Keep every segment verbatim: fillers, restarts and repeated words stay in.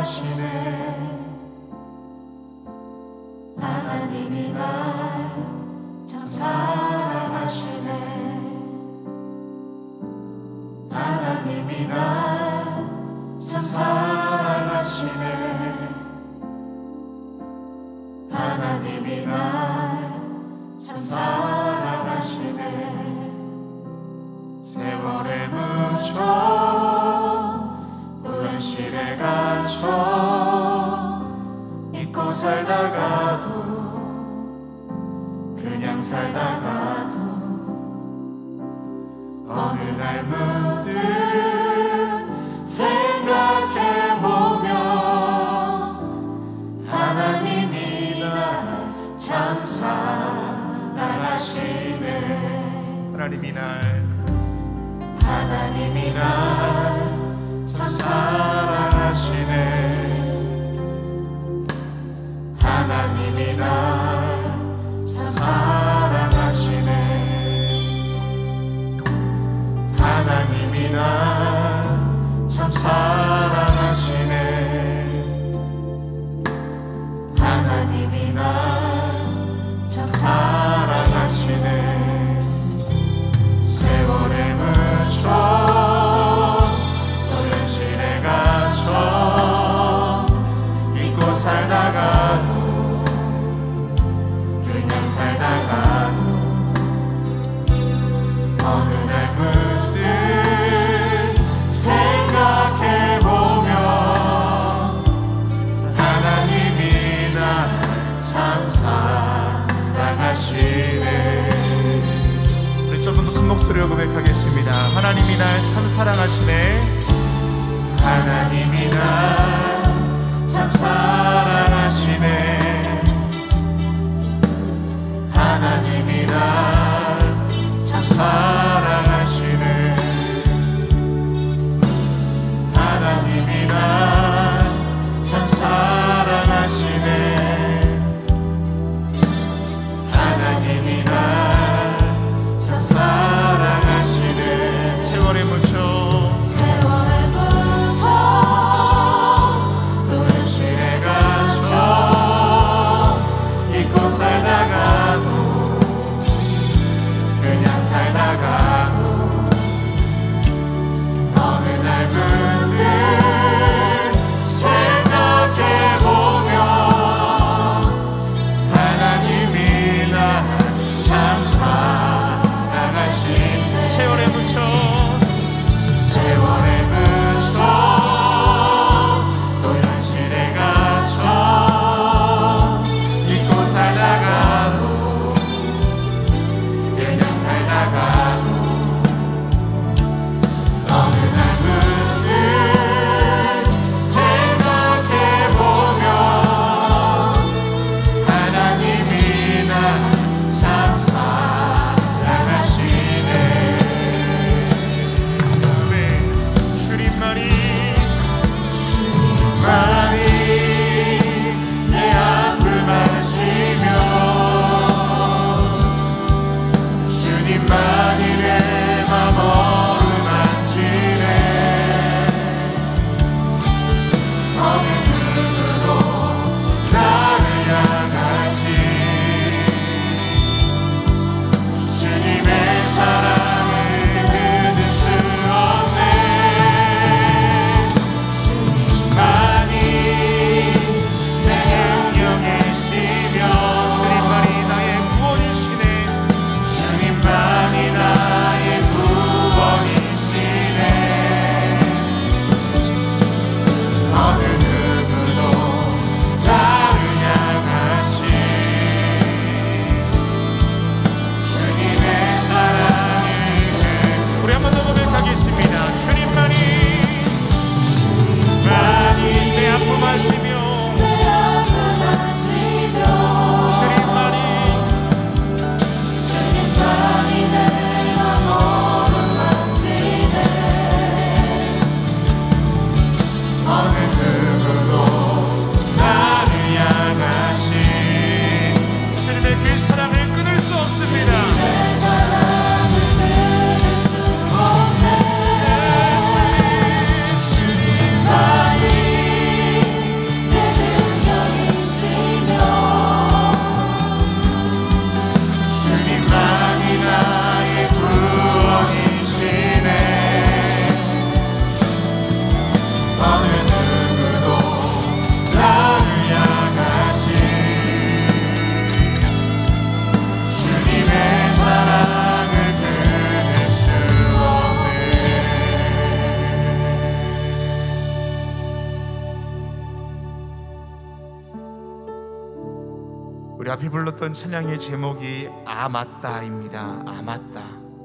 사랑하시네. 하나님이 날 참 사랑하시네. 하나님이 날 참 사랑하시네. 하나님이 날 참 사랑하시네. 세월에 묻혀 또 현실에 갇혀 잊고 살다가도 그냥 살다가도 어느 날 문득 생각해보면 하나님이 날 참 사랑하시네. 하나님이 날 하나님이 날 참 사랑하시네. 하나님이 날 참 사랑하시네. 하나님이 날 참 사랑하시네. 하나님이 날 참 사랑하시네. 세월에 묻혀 또 현실에 갇혀 잊고 살다가도 그냥 살다가도 어느 날 문득 생각해보면 하나님이 날 참 사랑하시네. 우리 조금 더 큰 목소리로 고백하겠습니다. 하나님이 날 참 사랑하시네. 하나님이 날 참 사랑하시네. 하나님이 날 참 사랑하시네. 하나님이 날 참 사랑하시네. 하나님이 날 참 사랑하시네. 세월에 묻혀 세월에 묻혀 또 현실에 갇혀 잊고 살다가도 그냥 살다가도 우리 앞에 불렀던 찬양의 제목이 아 맞다입니다. 아 맞다.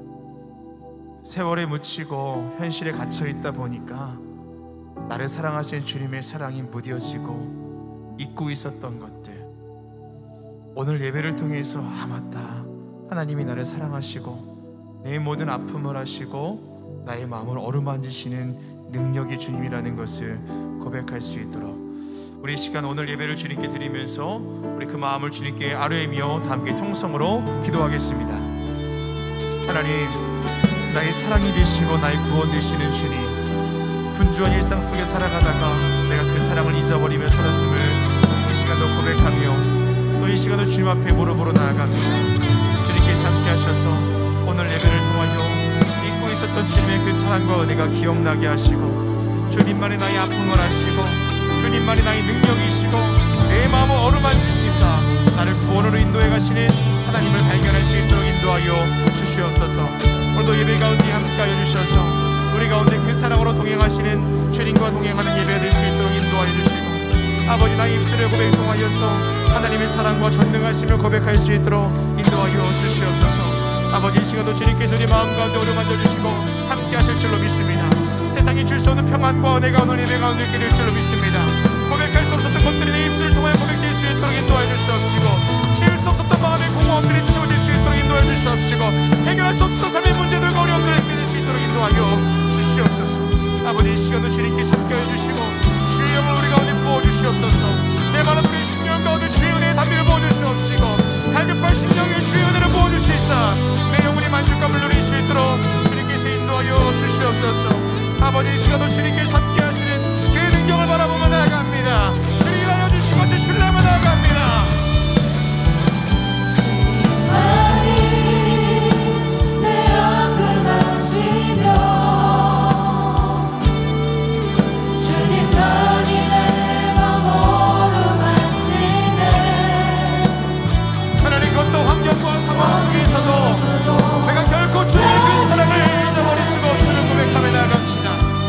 세월에 묻히고 현실에 갇혀 있다 보니까 나를 사랑하신 주님의 사랑이 무뎌지고 잊고 있었던 것들, 오늘 예배를 통해서 아 맞다, 하나님이 나를 사랑하시고 내 모든 아픔을 하시고 나의 마음을 어루만지시는 능력의 주님이라는 것을 고백할 수 있도록 우리 이 시간 오늘 예배를 주님께 드리면서 우리 그 마음을 주님께 아뢰며 다 함께 통성으로 기도하겠습니다. 하나님, 나의 사랑이 되시고 나의 구원 되시는 주님, 분주한 일상 속에 살아가다가 내가 그 사랑을 잊어버리며 살았음을 이 시간도 고백하며 또 이 시간도 주님 앞에 무릎으로 나아갑니다. 주님께서 함께 하셔서 오늘 예배를 통하여 잊고 있었던 주님의 그 사랑과 은혜가 기억나게 하시고, 주님만이 나의 아픔을 아시고 주님만이 나의 능력이시고 내 마음을 어루만지시사 나를 구원으로 인도해 가시는 하나님을 발견할 수 있도록 인도하여 주시옵소서. 오늘도 예배 가운데 함께하여 주셔서 우리 가운데 그 사랑으로 동행하시는 주님과 동행하는 예배가 될 수 있도록 인도하여 주시고, 아버지 나의 입술의 고백을 통하여서 하나님의 사랑과 전능하심을 고백할 수 있도록 인도하여 주시옵소서. 아버지, 이 시간도 주님께서 우리 마음 가운데 어루만져 주시고 함께 하실 줄로 믿습니다. 세상이 줄 수 없는 평안과 은혜가 오늘 예배 가운데 있게 될 줄로 믿습니다. 고백할 수 없었던 것들이 내 입술을 통하여 고백될 수 있도록 인도하여 주시옵시고, 지울 수 없었던 마음의 공허함들이 채워질 수 있도록 인도하여 주시옵시고, 해결할 수 없었던 삶의 문제들과 어려움들을 해결할 수 있도록 인도하여 주시옵소서. 아버지, 이 시간도 주님께서 함께해 주시고 주의 영을 우리 가운데 부어주시옵소서. 내 마른 우리 심령 가운데 주의 은혜의 담비를 부어주시옵시고, 갈급한 심령에 주의 은혜를 부어주시사 내 영혼이 만족감을 누릴 수 있도록 주님께서 인도하여 주시옵소서. 아버지, 이 시간도 주님께서 함께 하시는 그 능력을 바라보며 나아갑니다. 주님이 하여 주신 것을 신뢰하며 나아갑니다. 주님만이 내 아픔 아시며 주님만이 내 맘 어루만지네. 하나님, 그 어떤 환경과 상황 속에서도 내가 결코 주님의 그 사랑을 잊어버릴 수가 없음을 고백하며 나아갑니다.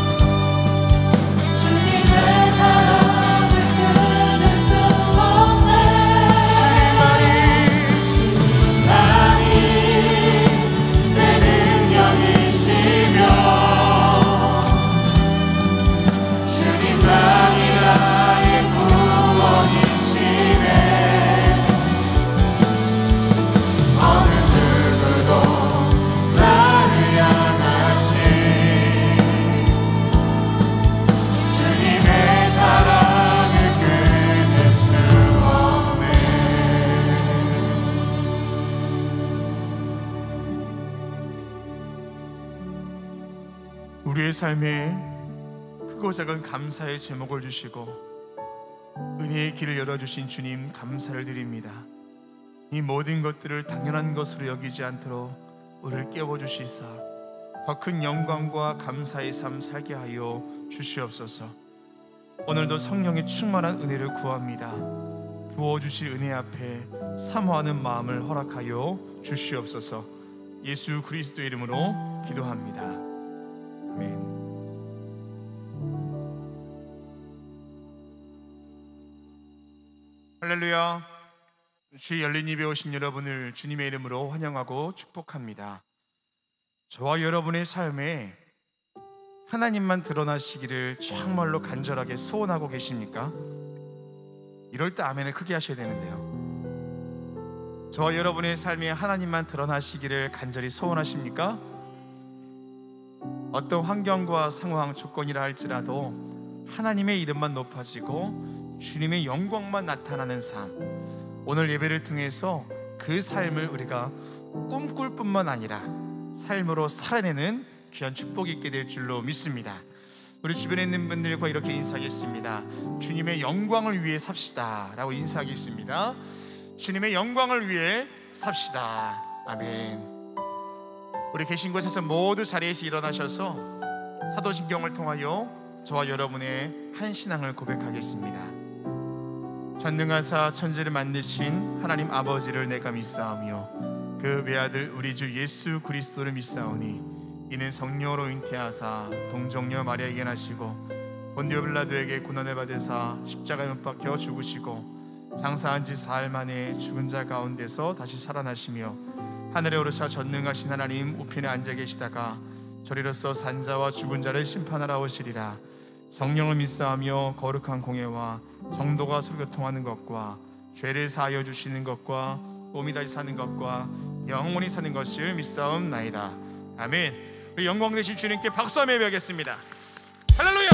우리의 삶에 크고 작은 감사의 제목을 주시고 은혜의 길을 열어주신 주님, 감사를 드립니다. 이 모든 것들을 당연한 것으로 여기지 않도록 우리를 깨워주시사 더 큰 영광과 감사의 삶 살게 하여 주시옵소서. 오늘도 성령의 충만한 은혜를 구합니다. 부어주실 은혜 앞에 사모하는 마음을 허락하여 주시옵소서. 예수 그리스도 이름으로 기도합니다. 아멘. 할렐루야. 주의 열린 입에 오신 여러분을 주님의 이름으로 환영하고 축복합니다. 저와 여러분의 삶에 하나님만 드러나시기를 정말로 간절하게 소원하고 계십니까? 이럴 때 아멘을 크게 하셔야 되는데요, 저와 여러분의 삶에 하나님만 드러나시기를 간절히 소원하십니까? 어떤 환경과 상황, 조건이라 할지라도 하나님의 이름만 높아지고 주님의 영광만 나타나는 삶, 오늘 예배를 통해서 그 삶을 우리가 꿈꿀 뿐만 아니라 삶으로 살아내는 귀한 축복이 있게 될 줄로 믿습니다. 우리 주변에 있는 분들과 이렇게 인사하겠습니다. 주님의 영광을 위해 삽시다 라고 인사하겠습니다. 주님의 영광을 위해 삽시다. 아멘. 우리 계신 곳에서 모두 자리에서 일어나셔서 사도신경을 통하여 저와 여러분의 한 신앙을 고백하겠습니다. 전능하사 천지를 만드신 하나님 아버지를 내가 믿사오며 그 외아들 우리 주 예수 그리스도를 믿사오니 이는 성령으로 잉태하사 동정녀 마리아에게 나시고 본디오 빌라도에게 고난을 받으사 십자가에 못 박혀 죽으시고 장사한 지 사흘 만에 죽은 자 가운데서 다시 살아나시며 하늘에 오르사 전능하신 하나님 우편에 앉아 계시다가 저리로서 산자와 죽은 자를 심판하러 오시리라. 성령을 믿사하며 거룩한 공예와 정도가 서로교통하는 것과 죄를 사하여 주시는 것과 몸이 다시 사는 것과 영원히 사는 것을 믿사옵나이다. 아멘. 우리 영광 되신 주님께 박수하며 예배하겠습니다. 할렐루야.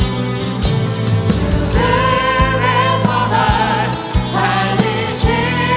살리시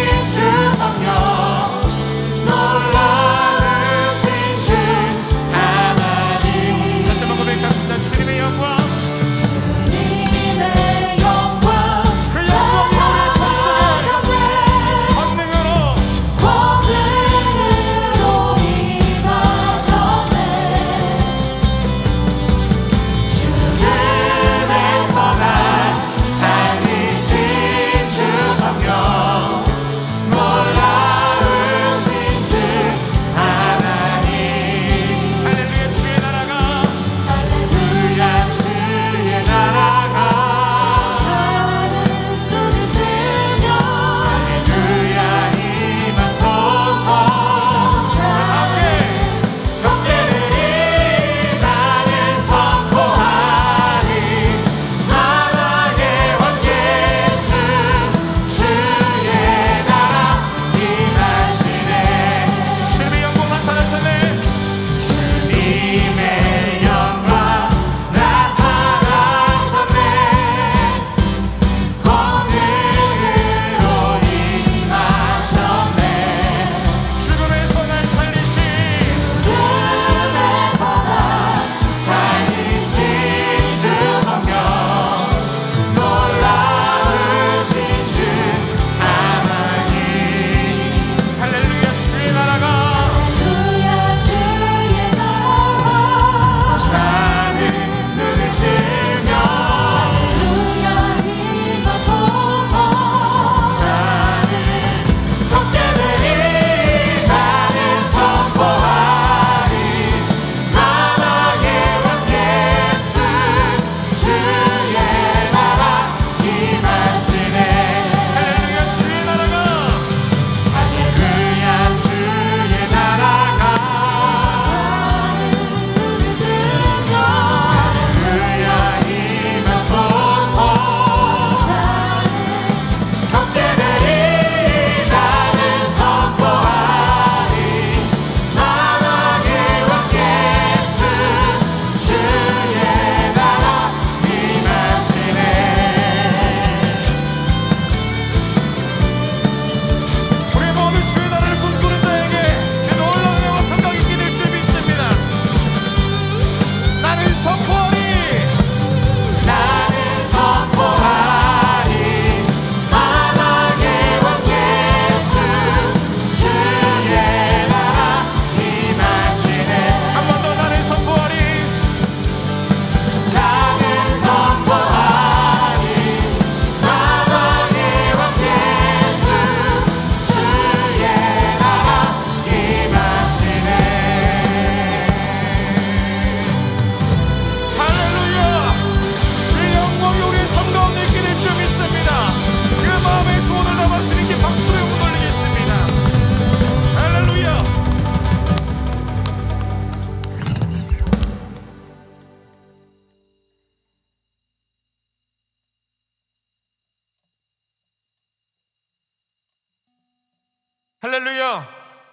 할렐루야.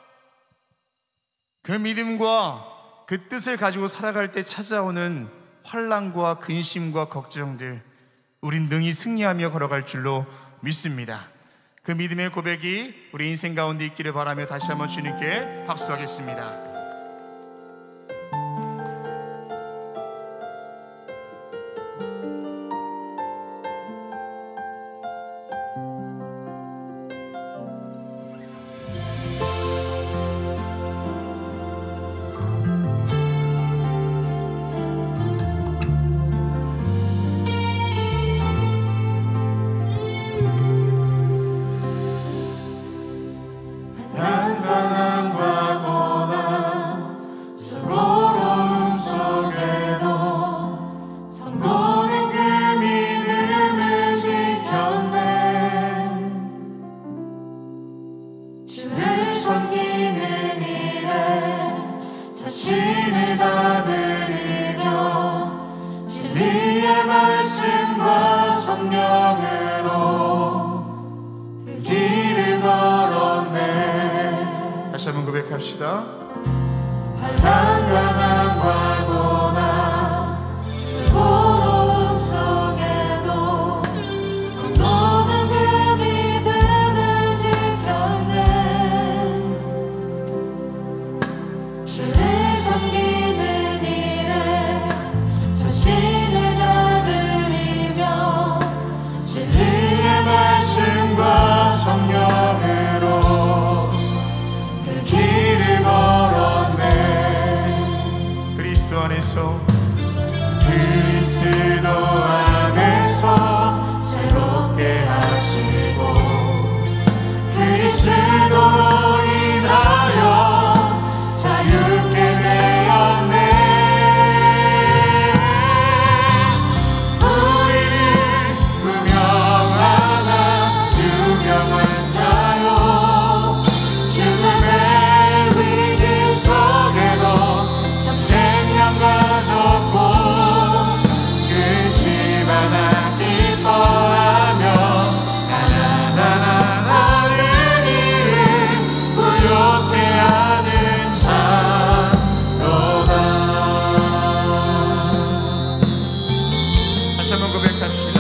그 믿음과 그 뜻을 가지고 살아갈 때 찾아오는 환난과 근심과 걱정들, 우린 능히 승리하며 걸어갈 줄로 믿습니다. 그 믿음의 고백이 우리 인생 가운데 있기를 바라며 다시 한번 주님께 박수하겠습니다. 다시 한번 고백합시다. 환난과 고난 수고로움 속에도 성도는 그 믿음을 지켰네. 주를 섬기는 일에 자신을 다드리며 진리의 말씀과 성령으로 길을 걸었네. 그리스도 안에서 그리스도 안에서 새롭게 하시고 그리스도로 인하여 자유케 되었네. 우리는 무명하나 유명한 자요 죽음의 위기 속에도 참 생명 가졌고 근심하나 기뻐하며 가난한 어린이를 부욕해 하는 자로다. 다시 한번 고백합시다.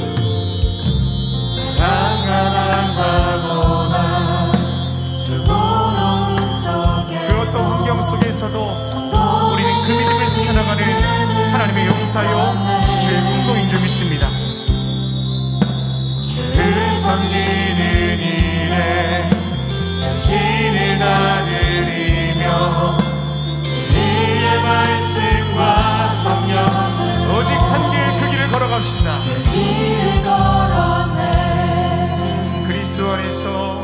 가난함과 고난 수고로움 속에 그 어떤 환경 속에서도 우리는 그 믿음을 지켜나가는 하나님의 용사요 주의 성도인 줄 믿습니다. 주를 섬기는 일에 자신을 다드리며 진리의 말씀과 성령을 오직 한 길 그 길을 걸어갑시다. 길을 걸었네. 그리스도 안에서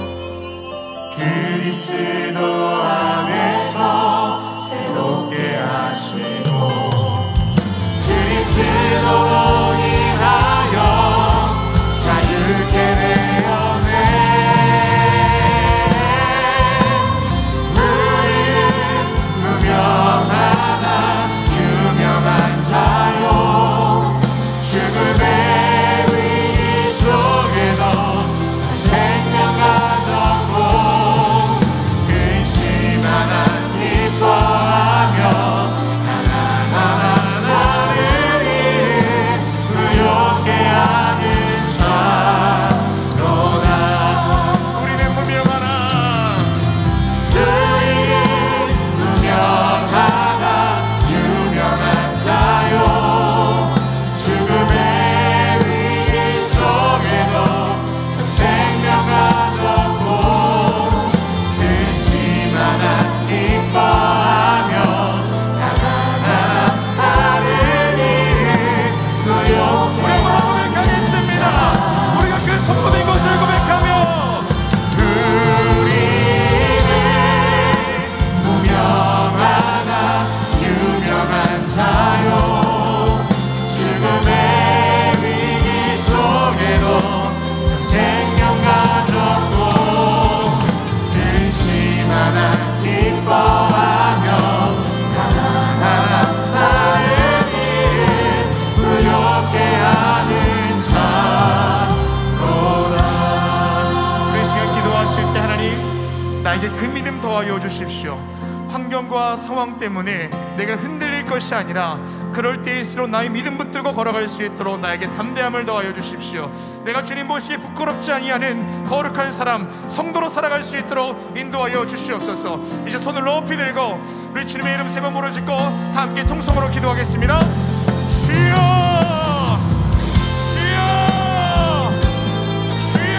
그리스도 안에서 새롭게 하시고 그리스도로 인하여 자유케 되었네. 우리는 무명하나 유명한 자요 죽음의 위기 속에도 참 생명 가졌고 근심 하나 나에게 그 믿음 더하여 주십시오. 환경과 상황 때문에 내가 흔들릴 것이 아니라 그럴 때일수록 나의 믿음 붙들고 걸어갈 수 있도록 나에게 담대함을 더하여 주십시오. 내가 주님 보시기에 부끄럽지 아니하는 거룩한 사람, 성도로 살아갈 수 있도록 인도하여 주시옵소서. 이제 손을 높이 들고 우리 주님의 이름 세 번 부르짖고 다 함께 통성으로 기도하겠습니다. 주여, 주여, 주여.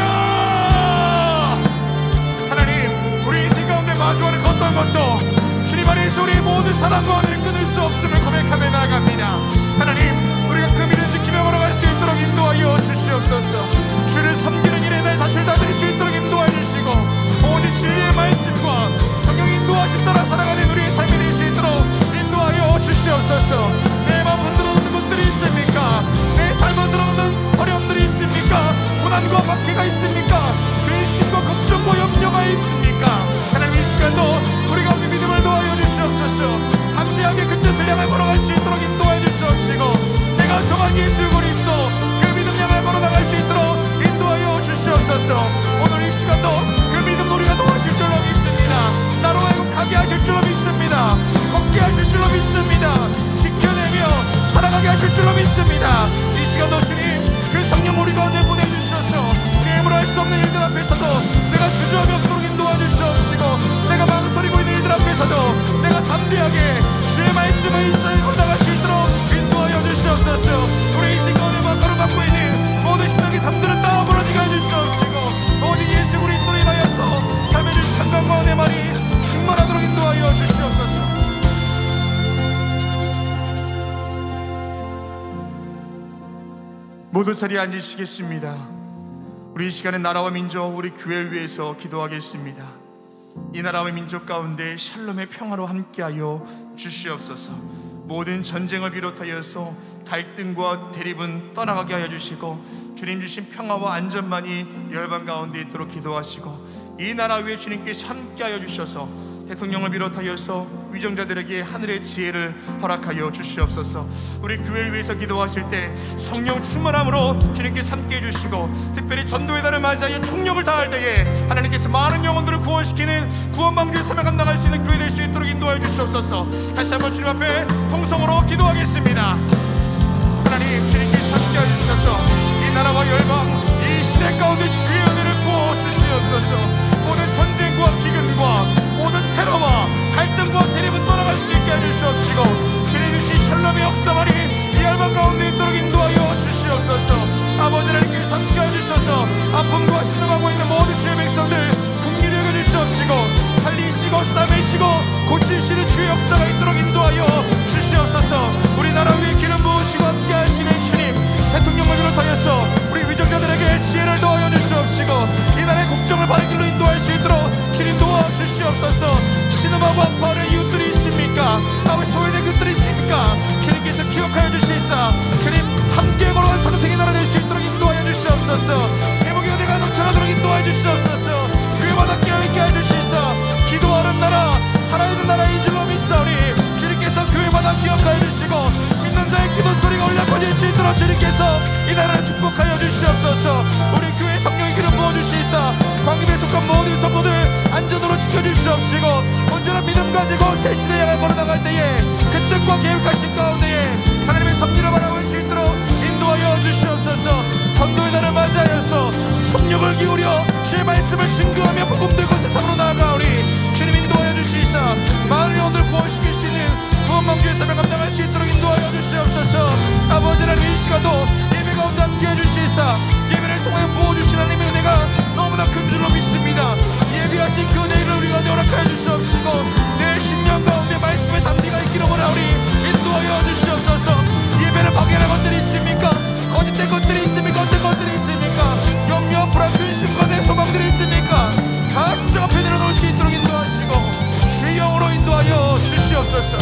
하나님, 우리 인생 가운데 마주하는 어떤 것도 주님 안에서 우리의 모든 사랑과 은혜를 끊을 수 없음을 고백하며 나아갑니다. 하나님, 우리가 그 믿음 지키며 걸어갈 수 있도록 인도하여 주시옵소서. 주를 섬기는 일에 내 자신을 다드릴 수 있도록 인도하여 주시고, 오직 진리의 말씀과 성령 인도하심 따라 살아가는 우리의 삶이 될 수 있도록 인도하여 주시옵소서. 내 마음 흔들어놓는 것들이 있습니까? 내 삶을 흔들어놓는 어려움들이 있습니까? 고난과 박해가 있습니까? 근심과 걱정과 염려가 있습니까? 하나님, 이 시간도 우리 가운데 믿음을 도와여 주시옵소서. 담대하게 그 뜻을 향해 걸어갈 수 있도록 인도하여 주시옵시고, 내가 정한 예수 그리스도 그 믿음 향해 걸어나갈 수 있도록 인도하여 주시옵소서. 오늘 이 시간도 그 믿음 우리가 도와주실 줄로 믿습니다. 나로 하여금 가게 하실 줄로 믿습니다. 걷게 하실 줄로 믿습니다. 지켜내며 살아가게 하실 줄로 믿습니다. 이 시간도 주님, 그 성령 우리 가운데 보내주셔서 우리 힘으로 할 수 없는 일들 앞에서도 내가 주저함이 없도록 인도하여 주시옵시고, 내가 망설이고 있는 일들 앞에서도 내가 담대하게 주의 말씀을 인사에 걸어나갈 수 있도록 인도하여 주시옵소서. 우리 이 시간에 막가로 받고 있는 모든 신앙의 담들은 다 부러지게 해주시옵시고, 오직 예수 그리스도로 인하여서 삶의 주 평강과 은혜만이 충만하도록 인도하여 주시옵소서. 모두 자리에 앉으시겠습니다. 우리 이 시간에 나라와 민족, 우리 교회를 위해서 기도하겠습니다. 이 나라와 민족 가운데 샬롬의 평화로 함께하여 주시옵소서. 모든 전쟁을 비롯하여서 갈등과 대립은 떠나가게 하여 주시고, 주님 주신 평화와 안전만이 열방 가운데 있도록 기도하시고, 이 나라 위에 주님께서 함께하여 주셔서 대통령을 비롯하여서 위정자들에게 하늘의 지혜를 허락하여 주시옵소서. 우리 교회를 위해서 기도하실 때 성령 충만함으로 주님께서 함께해 주시고, 특별히 전도의 달을 맞이하여 총력을 다할 때에 하나님께서 많은 영혼들을 구원시키는 구원방주의 사명 감당할 수 있는 교회 될 수 있도록 인도하여 주시옵소서. 다시 한번 주님 앞에 통성으로 기도하겠습니다. 하나님, 주님께서 함께하여 주셔서 이 나라와 열방, 이 시대 가운데 주의 은혜를 부어 주시옵소서. 모든 전쟁과 기근과 모든 테러와 갈등과 대립은 떠나갈 수 있게 해주시옵시고, 주님 주신 샬롬의 역사만이 이 열방 가운데 있도록 인도하여 주시옵소서. 아버지 하나님께서 함께해 주셔서 아픔과 신음하고 있는 모든 주의 백성들 긍휼히 여겨 주시옵시고, 살리시고 싸매시고 고치시는 주의 역사가 있도록 인도하여 주시옵소서. 우리나라 위에 기름 부으시고 함께 하시는 주님, 대통령을 비롯하여서 우리 위정자들에게 지혜를 도와여 주시옵시고, 이 나라의 국정을 바른 길로 인도할 수 있도록 주님 도와주시옵소서. 신음하고 아파하는 이웃들이 있습니까? 아버지 소외된 것들이 있습니까? 주님께서 기억하여 주시사 주님 함께 걸어간 상생의 나라 될 수 있도록 인도하여 주시옵소서. 회복의 은혜가 넘쳐나도록 인도하여 주시옵소서. 교회마다 깨어있게 하여 주시사 기도하는 나라, 살아있는 나라인 줄로 믿사오니 주님께서 교회마다 기억하여 주시고, 믿는 자의 기도 소리가 올려 퍼질 수 있도록 주님께서 이 나라를 축복하여 주시옵소서. 우리 교회 성령의 기름 부어주시사 광림에 속한 모든 성도들 안전으로 지켜주시옵시고, 온전한 믿음 가지고 새 시대를 향해 걸어나갈 때에 그 뜻과 계획하신 가운데에 하나님의 섭리를 바라볼 수 있도록 인도하여 주시옵소서. 전도의 날을 맞이하여서 총력을 기울여 주의 말씀을 증거하며 복음 들고 세상으로 나아가오니 주님 인도하여 주시사 많은 영혼들을 구원시킬 수 있는 구원방주의 사명 감당할 수 있도록 인도하여 주시옵소서. 아버지 하나님, 이 시간도 예배 가운데 함께해 주시사 예배를 통해 부어주신 하나님의 은혜가 너무나 큰 줄로 믿습니다. 예비하신 그 은혜를 우리가 허락하여 주시옵시고, 내 심령 가운데 말씀의 담비가 있기를 원하오니 인도하여 주시옵소서. 예배를 방해하는 것들이 있습니까? 거짓된 것들이 있습니까? 어떤 것들이 있습니까? 염려, 불안, 근심과 내 소망들이 있습니까? 다 십자가 앞에 내려놓을 수 있도록 인도하시고 주의 영으로 인도하여 주시옵소서.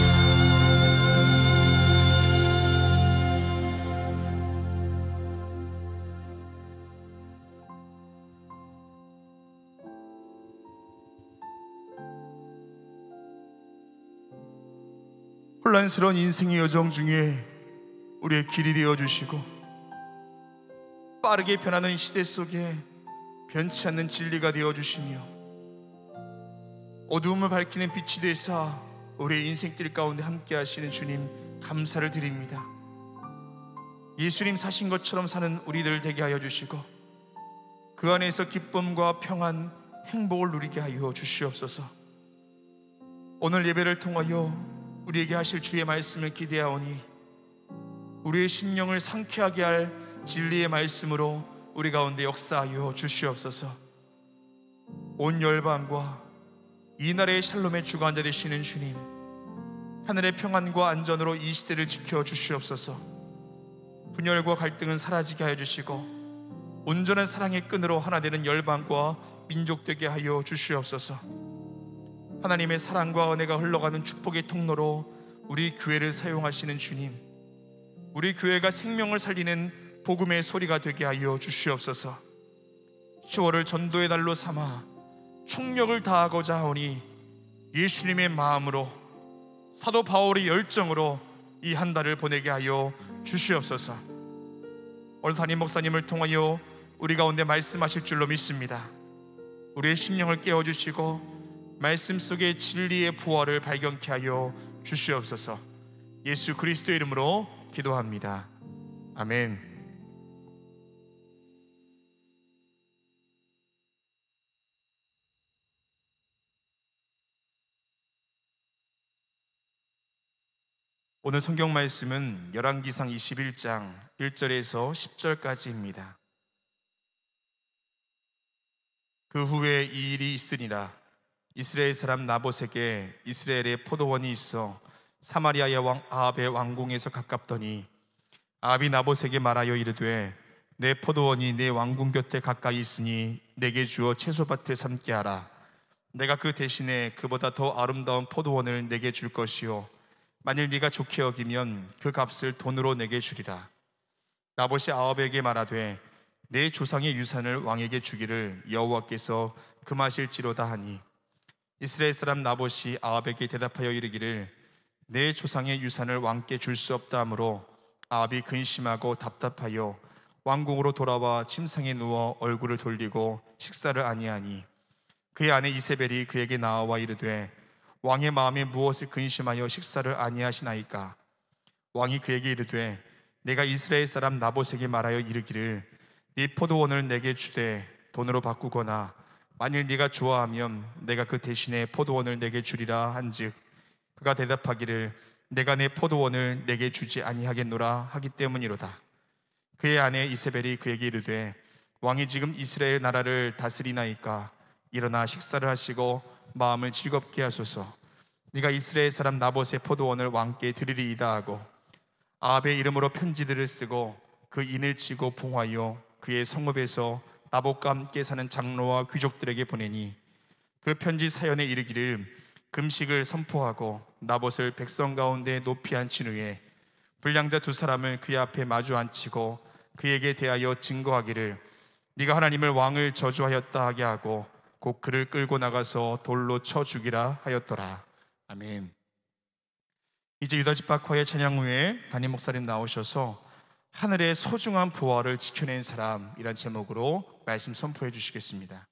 혼란스러운 인생의 여정 중에 우리의 길이 되어주시고, 빠르게 변하는 시대 속에 변치 않는 진리가 되어주시며, 어두움을 밝히는 빛이 되사 우리의 인생길 가운데 함께 하시는 주님 감사를 드립니다. 예수님 사신 것처럼 사는 우리들 되게 하여 주시고 그 안에서 기쁨과 평안, 행복을 누리게 하여 주시옵소서. 오늘 예배를 통하여 우리에게 하실 주의 말씀을 기대하오니 우리의 심령을 상쾌하게 할 진리의 말씀으로 우리 가운데 역사하여 주시옵소서. 온 열방과 이 나라의 샬롬의 주관자 되시는 주님, 하늘의 평안과 안전으로 이 시대를 지켜 주시옵소서. 분열과 갈등은 사라지게 하여 주시고 온전한 사랑의 끈으로 하나 되는 열방과 민족 되게 하여 주시옵소서. 하나님의 사랑과 은혜가 흘러가는 축복의 통로로 우리 교회를 사용하시는 주님, 우리 교회가 생명을 살리는 복음의 소리가 되게 하여 주시옵소서. 시월을 전도의 달로 삼아 총력을 다하고자 하오니 예수님의 마음으로, 사도 바울의 열정으로 이 한 달을 보내게 하여 주시옵소서. 오늘 담임 목사님을 통하여 우리 가운데 말씀하실 줄로 믿습니다. 우리의 심령을 깨워주시고 말씀 속의 진리의 부활을 발견케 하여 주시옵소서. 예수 그리스도의 이름으로 기도합니다. 아멘. 오늘 성경 말씀은 열왕기상 이십일 장 일 절에서 십 절까지입니다. 그 후에 이 일이 있으니라. 이스라엘 사람 나봇에게 이스라엘의 포도원이 있어 사마리아의 왕 아합의 왕궁에서 가깝더니 아합이 나봇에게 말하여 이르되 내 포도원이 내 왕궁 곁에 가까이 있으니 내게 주어 채소밭을 삼게 하라. 내가 그 대신에 그보다 더 아름다운 포도원을 내게 줄 것이요 만일 네가 좋게 여기면 그 값을 돈으로 내게 주리라. 나봇이 아합에게 말하되 내 조상의 유산을 왕에게 주기를 여호와께서 금하실지로다 하니 이스라엘 사람 나봇이 아합에게 대답하여 이르기를 내 조상의 유산을 왕께 줄 수 없다 하므로 아합이 근심하고 답답하여 왕궁으로 돌아와 침상에 누워 얼굴을 돌리고 식사를 아니하니 그의 아내 이세벨이 그에게 나와 이르되 왕의 마음에 무엇을 근심하여 식사를 아니하시나이까? 왕이 그에게 이르되 내가 이스라엘 사람 나봇에게 말하여 이르기를 네 포도원을 내게 주되 돈으로 바꾸거나 만일 네가 좋아하면 내가 그 대신에 포도원을 내게 주리라 한즉 그가 대답하기를 내가 내 포도원을 내게 주지 아니하겠노라 하기 때문이로다. 그의 아내 이세벨이 그에게 이르되 왕이 지금 이스라엘 나라를 다스리나이까? 일어나 식사를 하시고 마음을 즐겁게 하소서. 네가 이스라엘 사람 나봇의 포도원을 왕께 드리리이다 하고 아합의 이름으로 편지들을 쓰고 그 인을 치고 봉하여 그의 성읍에서 나봇과 함께 사는 장로와 귀족들에게 보내니 그 편지 사연에 이르기를 금식을 선포하고 나봇을 백성 가운데 높이 앉힌 후에 불량자 두 사람을 그의 앞에 마주 앉히고 그에게 대하여 증거하기를 네가 하나님을 왕을 저주하였다 하게 하고 곧 그를 끌고 나가서 돌로 쳐 죽이라 하였더라. 아멘. 이제 유다지파과의 찬양 후에 담임 목사님 나오셔서 하늘의 소중한 부활을 지켜낸 사람이란 제목으로 말씀 선포해 주시겠습니다.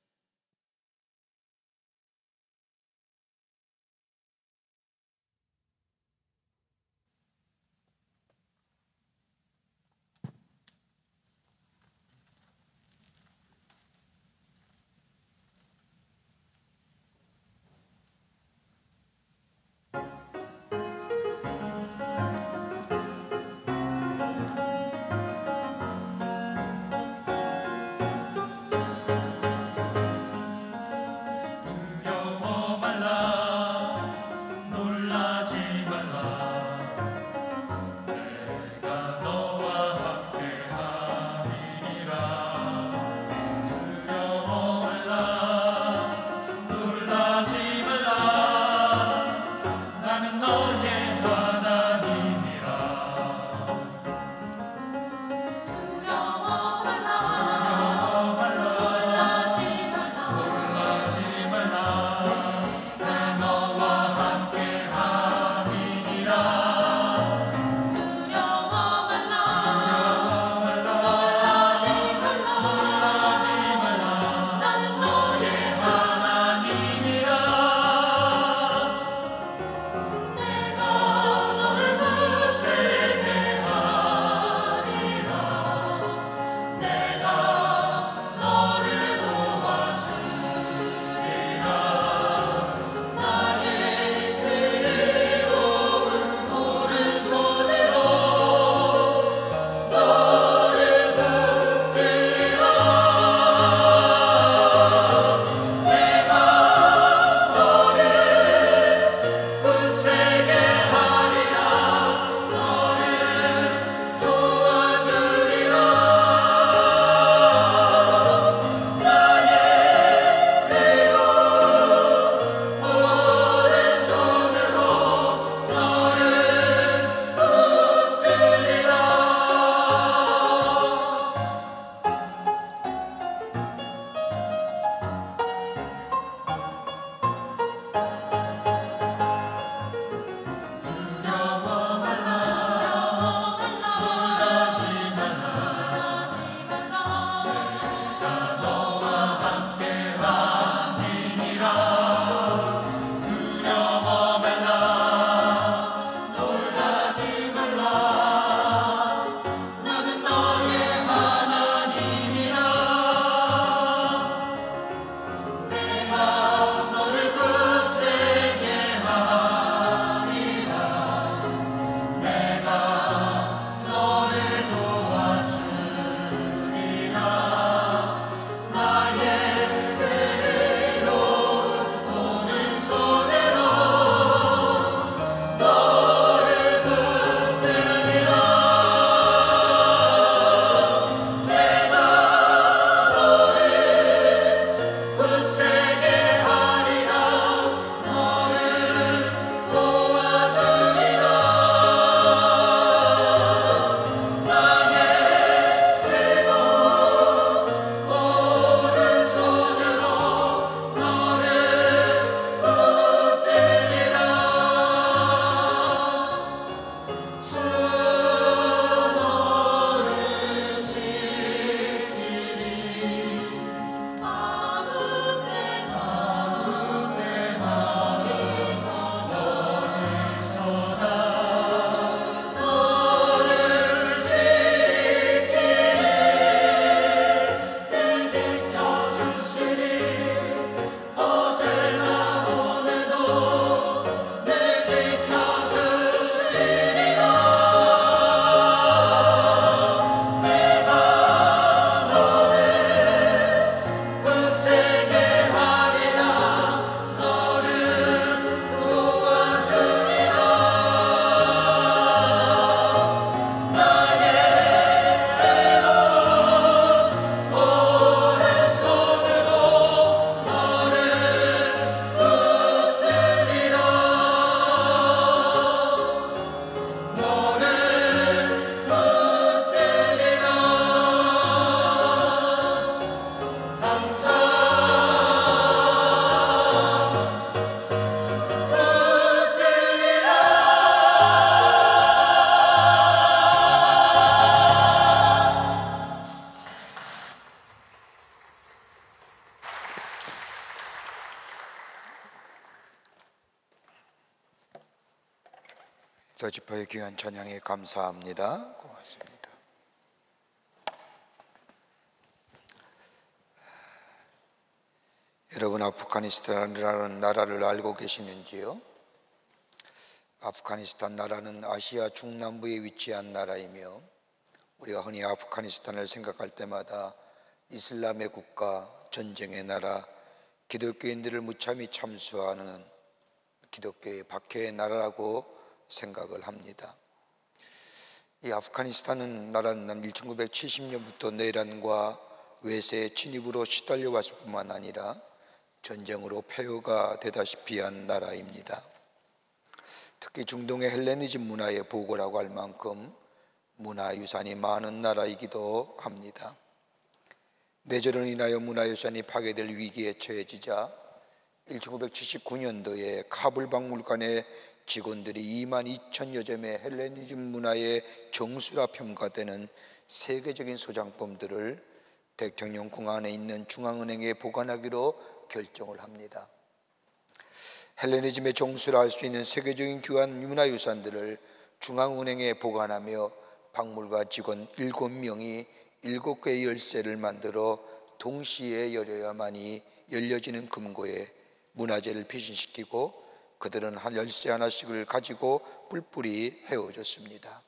십자지파의 귀한 찬양에 감사합니다. 고맙습니다. 여러분, 아프가니스탄이라는 나라를 알고 계시는지요? 아프가니스탄 나라는 아시아 중남부에 위치한 나라이며, 우리가 흔히 아프가니스탄을 생각할 때마다 이슬람의 국가, 전쟁의 나라, 기독교인들을 무참히 참수하는 기독교의 박해의 나라라고 생각을 합니다. 이 아프가니스탄은 나라는 천구백칠십 년부터 내란과 외세의 침입으로 시달려 왔을 뿐만 아니라 전쟁으로 폐허가 되다시피 한 나라입니다. 특히 중동의 헬레니즘 문화의 보고라고 할 만큼 문화유산이 많은 나라이기도 합니다. 내전으로 인하여 문화유산이 파괴될 위기에 처해지자 천구백칠십구 년도에 카불 박물관의 직원들이 이만 이천여 점의 헬레니즘 문화의 정수라 평가되는 세계적인 소장품들을 대통령궁 안에 있는 중앙은행에 보관하기로 결정을 합니다. 헬레니즘의 정수라 할 수 있는 세계적인 귀한 문화유산들을 중앙은행에 보관하며 박물관 직원 일곱 명이 일곱 개의 열쇠를 만들어 동시에 열려야만이 열려지는 금고에 문화재를 피신시키고 그들은 한 열쇠 하나씩을 가지고 뿔뿔이 헤어졌습니다.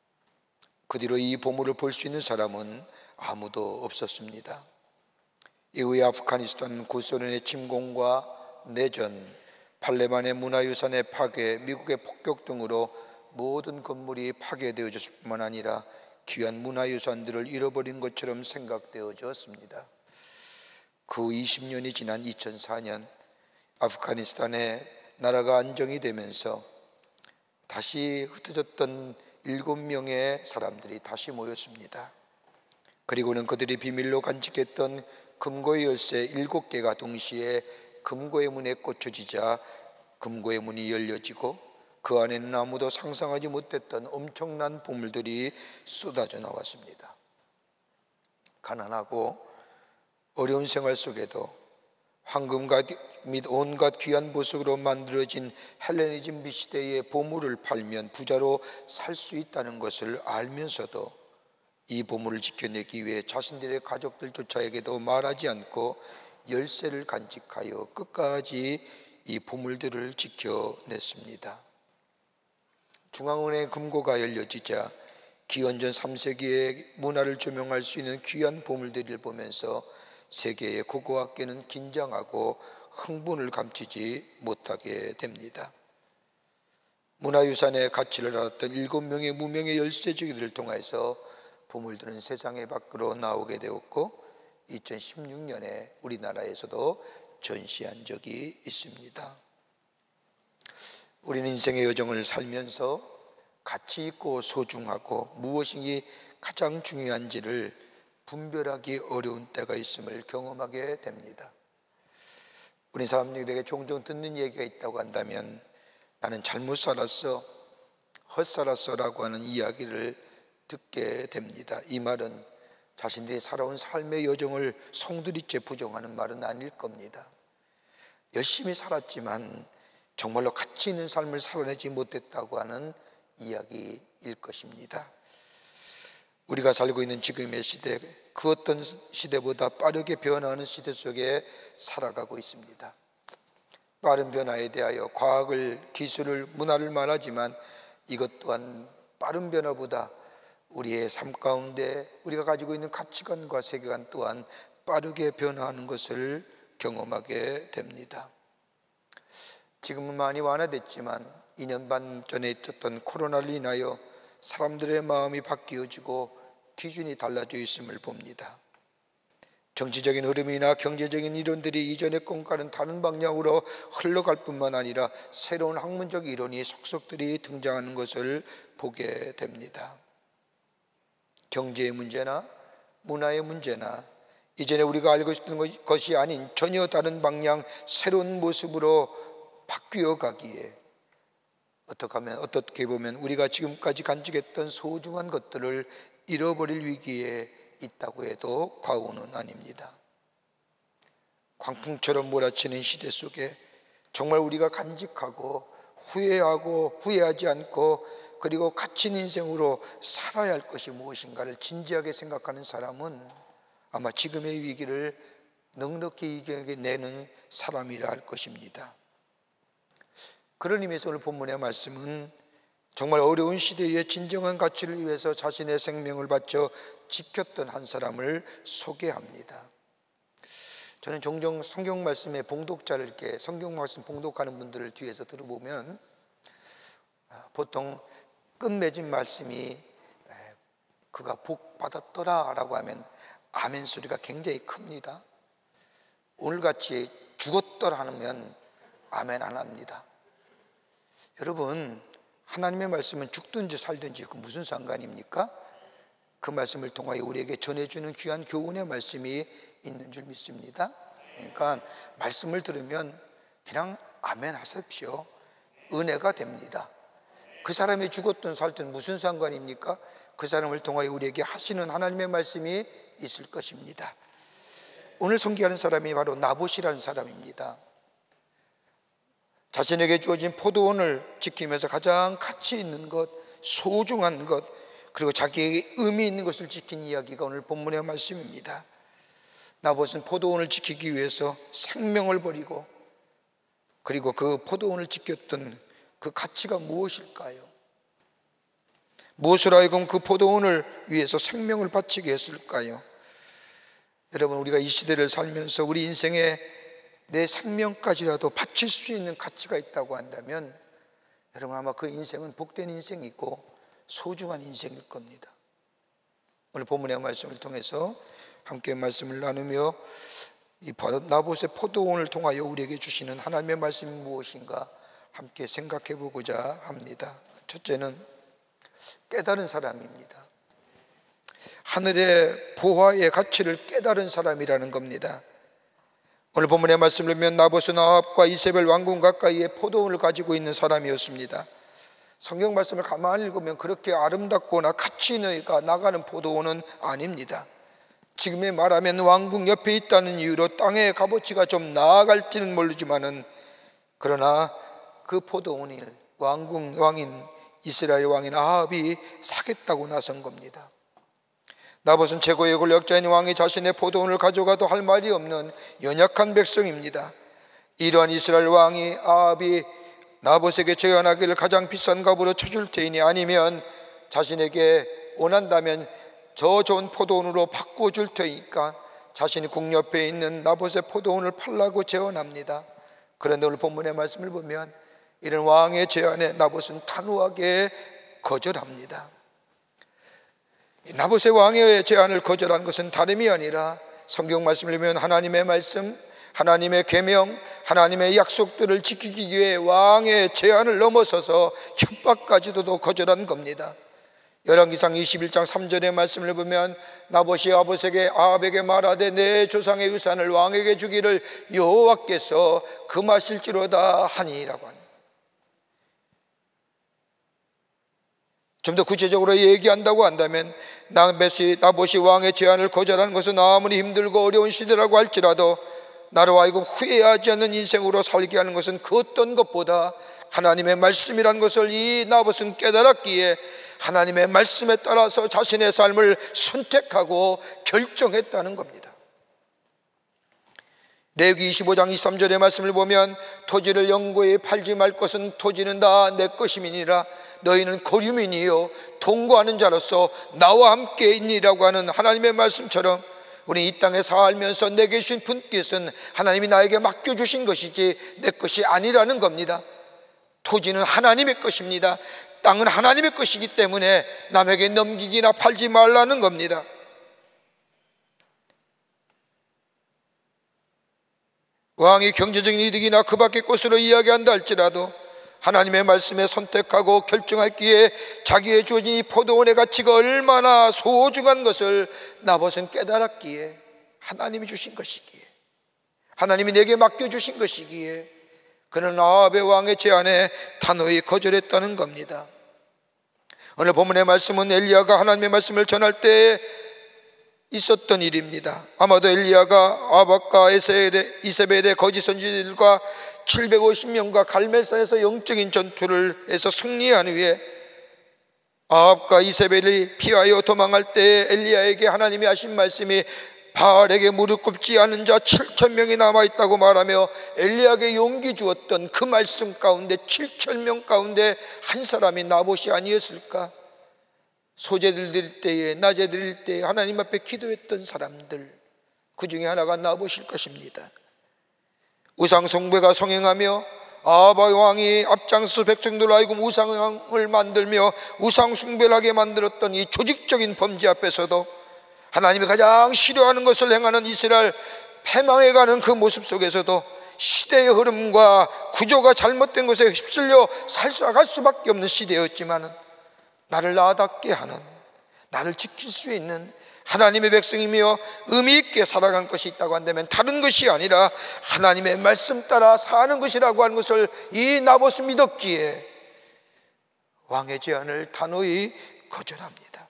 그 뒤로 이 보물을 볼 수 있는 사람은 아무도 없었습니다. 이후에 아프가니스탄 구소련의 침공과 내전, 탈레반의 문화유산의 파괴, 미국의 폭격 등으로 모든 건물이 파괴되어졌을 뿐만 아니라 귀한 문화유산들을 잃어버린 것처럼 생각되어졌습니다. 그 이십 년이 지난 이천사 년 아프가니스탄의 나라가 안정이 되면서 다시 흩어졌던 일곱 명의 사람들이 다시 모였습니다. 그리고는 그들이 비밀로 간직했던 금고의 열쇠 일곱 개가 동시에 금고의 문에 꽂혀지자 금고의 문이 열려지고 그 안에는 아무도 상상하지 못했던 엄청난 보물들이 쏟아져 나왔습니다. 가난하고 어려운 생활 속에도 황금과 및 온갖 귀한 보석으로 만들어진 헬레니즘 시대의 보물을 팔면 부자로 살 수 있다는 것을 알면서도 이 보물을 지켜내기 위해 자신들의 가족들조차에게도 말하지 않고 열쇠를 간직하여 끝까지 이 보물들을 지켜냈습니다. 중앙은행 금고가 열려지자 기원전 삼 세기의 문화를 조명할 수 있는 귀한 보물들을 보면서 세계의 고고학계는 긴장하고 흥분을 감추지 못하게 됩니다. 문화유산의 가치를 알았던 일곱 명의 무명의 열쇠주기들을 통해서 보물들은 세상의 밖으로 나오게 되었고 이천십육 년에 우리나라에서도 전시한 적이 있습니다. 우리는 인생의 여정을 살면서 가치 있고 소중하고 무엇이 가장 중요한지를 분별하기 어려운 때가 있음을 경험하게 됩니다. 우리 사람들에게 종종 듣는 얘기가 있다고 한다면 나는 잘못 살았어, 헛살았어 라고 하는 이야기를 듣게 됩니다. 이 말은 자신들이 살아온 삶의 여정을 송두리째 부정하는 말은 아닐 겁니다. 열심히 살았지만 정말로 가치 있는 삶을 살아내지 못했다고 하는 이야기일 것입니다. 우리가 살고 있는 지금의 시대, 그 어떤 시대보다 빠르게 변화하는 시대 속에 살아가고 있습니다. 빠른 변화에 대하여 과학을, 기술을, 문화를 말하지만 이것 또한 빠른 변화보다 우리의 삶 가운데 우리가 가지고 있는 가치관과 세계관 또한 빠르게 변화하는 것을 경험하게 됩니다. 지금은 많이 완화됐지만 이 년 반 전에 있었던 코로나를 인하여 사람들의 마음이 바뀌어지고 기준이 달라져 있음을 봅니다. 정치적인 흐름이나 경제적인 이론들이 이전의 것과는 다른 방향으로 흘러갈 뿐만 아니라 새로운 학문적 이론이 속속들이 등장하는 것을 보게 됩니다. 경제의 문제나 문화의 문제나 이전에 우리가 알고 있던 것이 아닌 전혀 다른 방향, 새로운 모습으로 바뀌어 가기에 어떻게 하면, 어떻게 보면 우리가 지금까지 간직했던 소중한 것들을 잃어버릴 위기에 있다고 해도 과오는 아닙니다. 광풍처럼 몰아치는 시대 속에 정말 우리가 간직하고 후회하고 후회하지 않고 그리고 갇힌 인생으로 살아야 할 것이 무엇인가를 진지하게 생각하는 사람은 아마 지금의 위기를 넉넉히 이겨내는 사람이라 할 것입니다. 그런 의미에서 오늘 본문의 말씀은 정말 어려운 시대에 진정한 가치를 위해서 자신의 생명을 바쳐 지켰던 한 사람을 소개합니다. 저는 종종 성경 말씀의 봉독자를 이렇게 성경 말씀 봉독하는 분들을 뒤에서 들어보면 보통 끝맺은 말씀이 그가 복 받았더라 라고 하면 아멘 소리가 굉장히 큽니다. 오늘같이 죽었더라 하면 아멘 안 합니다. 여러분, 하나님의 말씀은 죽든지 살든지 그 무슨 상관입니까? 그 말씀을 통하여 우리에게 전해주는 귀한 교훈의 말씀이 있는 줄 믿습니다. 그러니까 말씀을 들으면 그냥 아멘 하십시오. 은혜가 됩니다. 그 사람이 죽었든 살든 무슨 상관입니까? 그 사람을 통하여 우리에게 하시는 하나님의 말씀이 있을 것입니다. 오늘 선교하는 사람이 바로 나봇이라는 사람입니다. 자신에게 주어진 포도원을 지키면서 가장 가치 있는 것, 소중한 것, 그리고 자기에게 의미 있는 것을 지킨 이야기가 오늘 본문의 말씀입니다. 나봇은 포도원을 지키기 위해서 생명을 버리고 그리고 그 포도원을 지켰던 그 가치가 무엇일까요? 무엇을 하여금 그 포도원을 위해서 생명을 바치게 했을까요? 여러분, 우리가 이 시대를 살면서 우리 인생에 내 생명까지라도 바칠 수 있는 가치가 있다고 한다면 여러분 아마 그 인생은 복된 인생이고 소중한 인생일 겁니다. 오늘 본문의 말씀을 통해서 함께 말씀을 나누며 이 나봇의 포도원을 통하여 우리에게 주시는 하나님의 말씀이 무엇인가 함께 생각해 보고자 합니다. 첫째는 깨달은 사람입니다. 하늘의 보화의 가치를 깨달은 사람이라는 겁니다. 오늘 본문의 말씀을 보면 나봇은 아합과 이세벨 왕궁 가까이에 포도원을 가지고 있는 사람이었습니다. 성경 말씀을 가만히 읽으면 그렇게 아름답거나 가치 있는가 나가는 포도원은 아닙니다. 지금의 말하면 왕궁 옆에 있다는 이유로 땅의 값어치가 좀 나아갈지는 모르지만은 그러나 그 포도원을 왕궁 왕인 이스라엘 왕인 아합이 사겠다고 나선 겁니다. 나봇은 최고의 권력자인 왕이 자신의 포도원을 가져가도 할 말이 없는 연약한 백성입니다. 이러한 이스라엘 왕이 아합이 나봇에게 제안하기를 가장 비싼 값으로 쳐줄 테이니 아니면 자신에게 원한다면 저 좋은 포도원으로 바꿔줄 테니까 자신이 궁 옆에 있는 나봇의 포도원을 팔라고 제안합니다. 그런데 오늘 본문의 말씀을 보면 이런 왕의 제안에 나봇은 단호하게 거절합니다. 나봇의 왕의 제안을 거절한 것은 다름이 아니라 성경 말씀을 보면 하나님의 말씀, 하나님의 계명, 하나님의 약속들을 지키기 위해 왕의 제안을 넘어서서 협박까지도 거절한 겁니다. 열왕기상 이십일 장 삼 절의 말씀을 보면 나봇이 아봇에게 아합에게 말하되 내 조상의 유산을 왕에게 주기를 여호와께서 금하실지로다 하니라고 합니다. 좀 더 구체적으로 얘기한다고 한다면 나봇이, 나봇이 왕의 제안을 거절한 것은 아무리 힘들고 어려운 시대라고 할지라도 나로 하여금 후회하지 않는 인생으로 살게 하는 것은 그 어떤 것보다 하나님의 말씀이라는 것을 이 나봇은 깨달았기에 하나님의 말씀에 따라서 자신의 삶을 선택하고 결정했다는 겁니다. 레위기 이십오 장 이십삼 절의 말씀을 보면 토지를 영구히 팔지 말 것은 토지는 다 내 것임이니라 너희는 거류민이요 통고하는 자로서 나와 함께 있니라고 하는 하나님의 말씀처럼 우리 이 땅에 살면서 내게 주신 분께서는 하나님이 나에게 맡겨주신 것이지 내 것이 아니라는 겁니다. 토지는 하나님의 것입니다. 땅은 하나님의 것이기 때문에 남에게 넘기기나 팔지 말라는 겁니다. 왕이 경제적인 이득이나 그 밖의 것으로 이야기한다 할지라도 하나님의 말씀에 선택하고 결정했기에 자기의 주어진 이 포도원의 가치가 얼마나 소중한 것을 나봇은 깨달았기에 하나님이 주신 것이기에 하나님이 내게 맡겨주신 것이기에 그는 아합의 왕의 제안에 단호히 거절했다는 겁니다. 오늘 본문의 말씀은 엘리야가 하나님의 말씀을 전할 때 있었던 일입니다. 아마도 엘리야가 아합과 이세벨의 거짓 선지자들과 칠백오십 명과 갈멜산에서 영적인 전투를 해서 승리한 후에 아합과 이세벨이 피하여 도망할 때에 엘리야에게 하나님이 하신 말씀이 바알에게 무릎 꿇지 않은 자 칠천 명이 남아있다고 말하며 엘리야에게 용기 주었던 그 말씀 가운데 칠천 명 가운데 한 사람이 나봇이 아니었을까? 소제들 드릴 때에 낮에 드릴 때에 하나님 앞에 기도했던 사람들, 그 중에 하나가 나봇일 것입니다. 우상 숭배가 성행하며 아합 왕이 앞장서 백성들 하여금 우상을 만들며 우상 숭배를 하게 만들었던 이 조직적인 범죄 앞에서도 하나님이 가장 싫어하는 것을 행하는 이스라엘 패망해가는 그 모습 속에서도 시대의 흐름과 구조가 잘못된 것에 휩쓸려 살아갈 수밖에 없는 시대였지만 나를 나답게 하는, 나를 지킬 수 있는 하나님의 백성이며 의미 있게 살아간 것이 있다고 한다면 다른 것이 아니라 하나님의 말씀 따라 사는 것이라고 하는 것을 이 나봇은 믿었기에 왕의 제안을 단호히 거절합니다.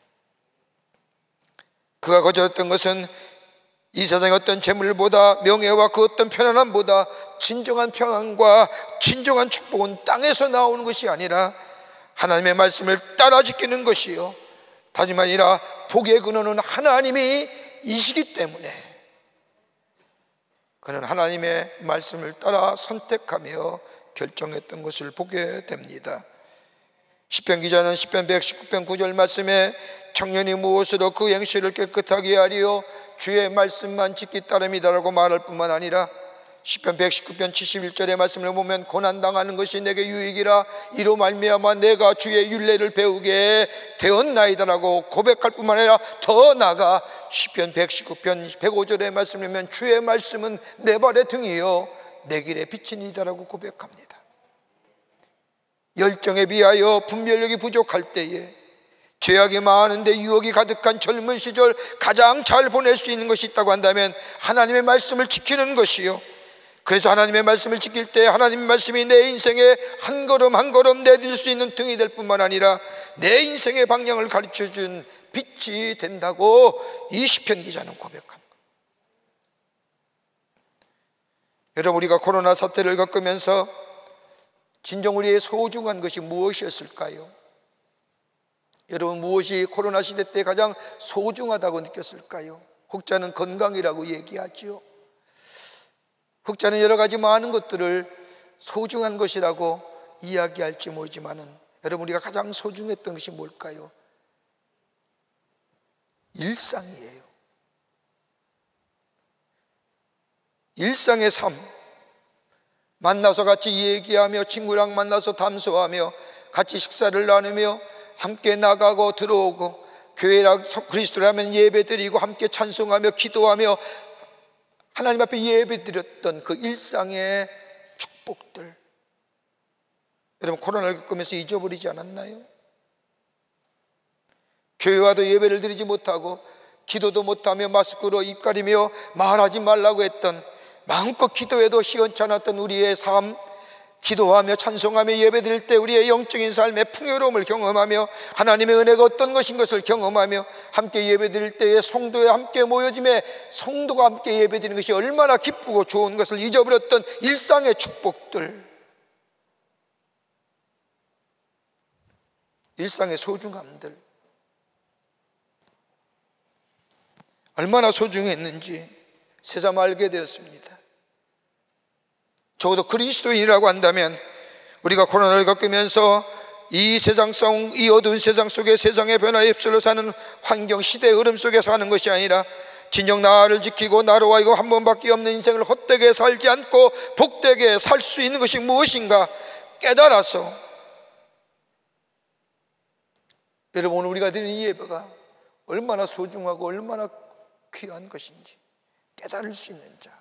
그가 거절했던 것은 이 세상의 어떤 재물보다 명예와 그 어떤 편안함보다 진정한 평안과 진정한 축복은 땅에서 나오는 것이 아니라 하나님의 말씀을 따라 지키는 것이요, 다름 아니라 복의 근원은 하나님이 이시기 때문에 그는 하나님의 말씀을 따라 선택하며 결정했던 것을 보게 됩니다. 시편 기자는 시편 백십구 편 구 절 말씀에 청년이 무엇으로 그 행실을 깨끗하게 하리요 주의 말씀만 지키 따름이다라고 말할 뿐만 아니라 시편 백십구 편 칠십일 절의 말씀을 보면 고난당하는 것이 내게 유익이라 이로 말미암아 내가 주의 율례를 배우게 되었나이다라고 고백할 뿐만 아니라 더 나아가 시편 백십구 편 백오 절의 말씀을 보면 주의 말씀은 내 발의 등이요 내 길의 빛이니다라고 고백합니다. 열정에 비하여 분별력이 부족할 때에 죄악이 많은데 유혹이 가득한 젊은 시절 가장 잘 보낼 수 있는 것이 있다고 한다면 하나님의 말씀을 지키는 것이요, 그래서 하나님의 말씀을 지킬 때 하나님의 말씀이 내 인생에 한 걸음 한 걸음 내딜 수 있는 등이 될 뿐만 아니라 내 인생의 방향을 가르쳐준 빛이 된다고 이 시편 기자는 고백합니다. 여러분, 우리가 코로나 사태를 겪으면서 진정 우리의 소중한 것이 무엇이었을까요? 여러분, 무엇이 코로나 시대 때 가장 소중하다고 느꼈을까요? 혹자는 건강이라고 얘기하지요. 혹자는 여러 가지 많은 것들을 소중한 것이라고 이야기할지 모르지만은 여러분, 우리가 가장 소중했던 것이 뭘까요? 일상이에요. 일상의 삶, 만나서 같이 얘기하며 친구랑 만나서 담소하며 같이 식사를 나누며 함께 나가고 들어오고 교회라 그리스도라면 예배 드리고 함께 찬송하며 기도하며 하나님 앞에 예배 드렸던 그 일상의 축복들, 여러분 코로나를 겪으면서 잊어버리지 않았나요? 교회와도 예배를 드리지 못하고 기도도 못하며 마스크로 입 가리며 말하지 말라고 했던, 마음껏 기도해도 시원찮았던 우리의 삶, 기도하며 찬송하며 예배드릴 때 우리의 영적인 삶의 풍요로움을 경험하며 하나님의 은혜가 어떤 것인 것을 경험하며 함께 예배드릴 때에 성도에 함께 모여짐에 성도가 함께 예배드리는 것이 얼마나 기쁘고 좋은 것을 잊어버렸던 일상의 축복들, 일상의 소중함들, 얼마나 소중했는지 새삼 알게 되었습니다. 적어도 그리스도인이라고 한다면 우리가 코로나를 겪으면서 이 세상 속, 이 어두운 세상 속에 세상의 변화에 휩쓸려 사는 환경, 시대의 흐름 속에 사는 것이 아니라 진정 나를 지키고 나로 하여금 한 번밖에 없는 인생을 헛되게 살지 않고 복되게 살 수 있는 것이 무엇인가 깨달아서, 여러분 오늘 우리가 드리는 이 예배가 얼마나 소중하고 얼마나 귀한 것인지 깨달을 수 있는 자,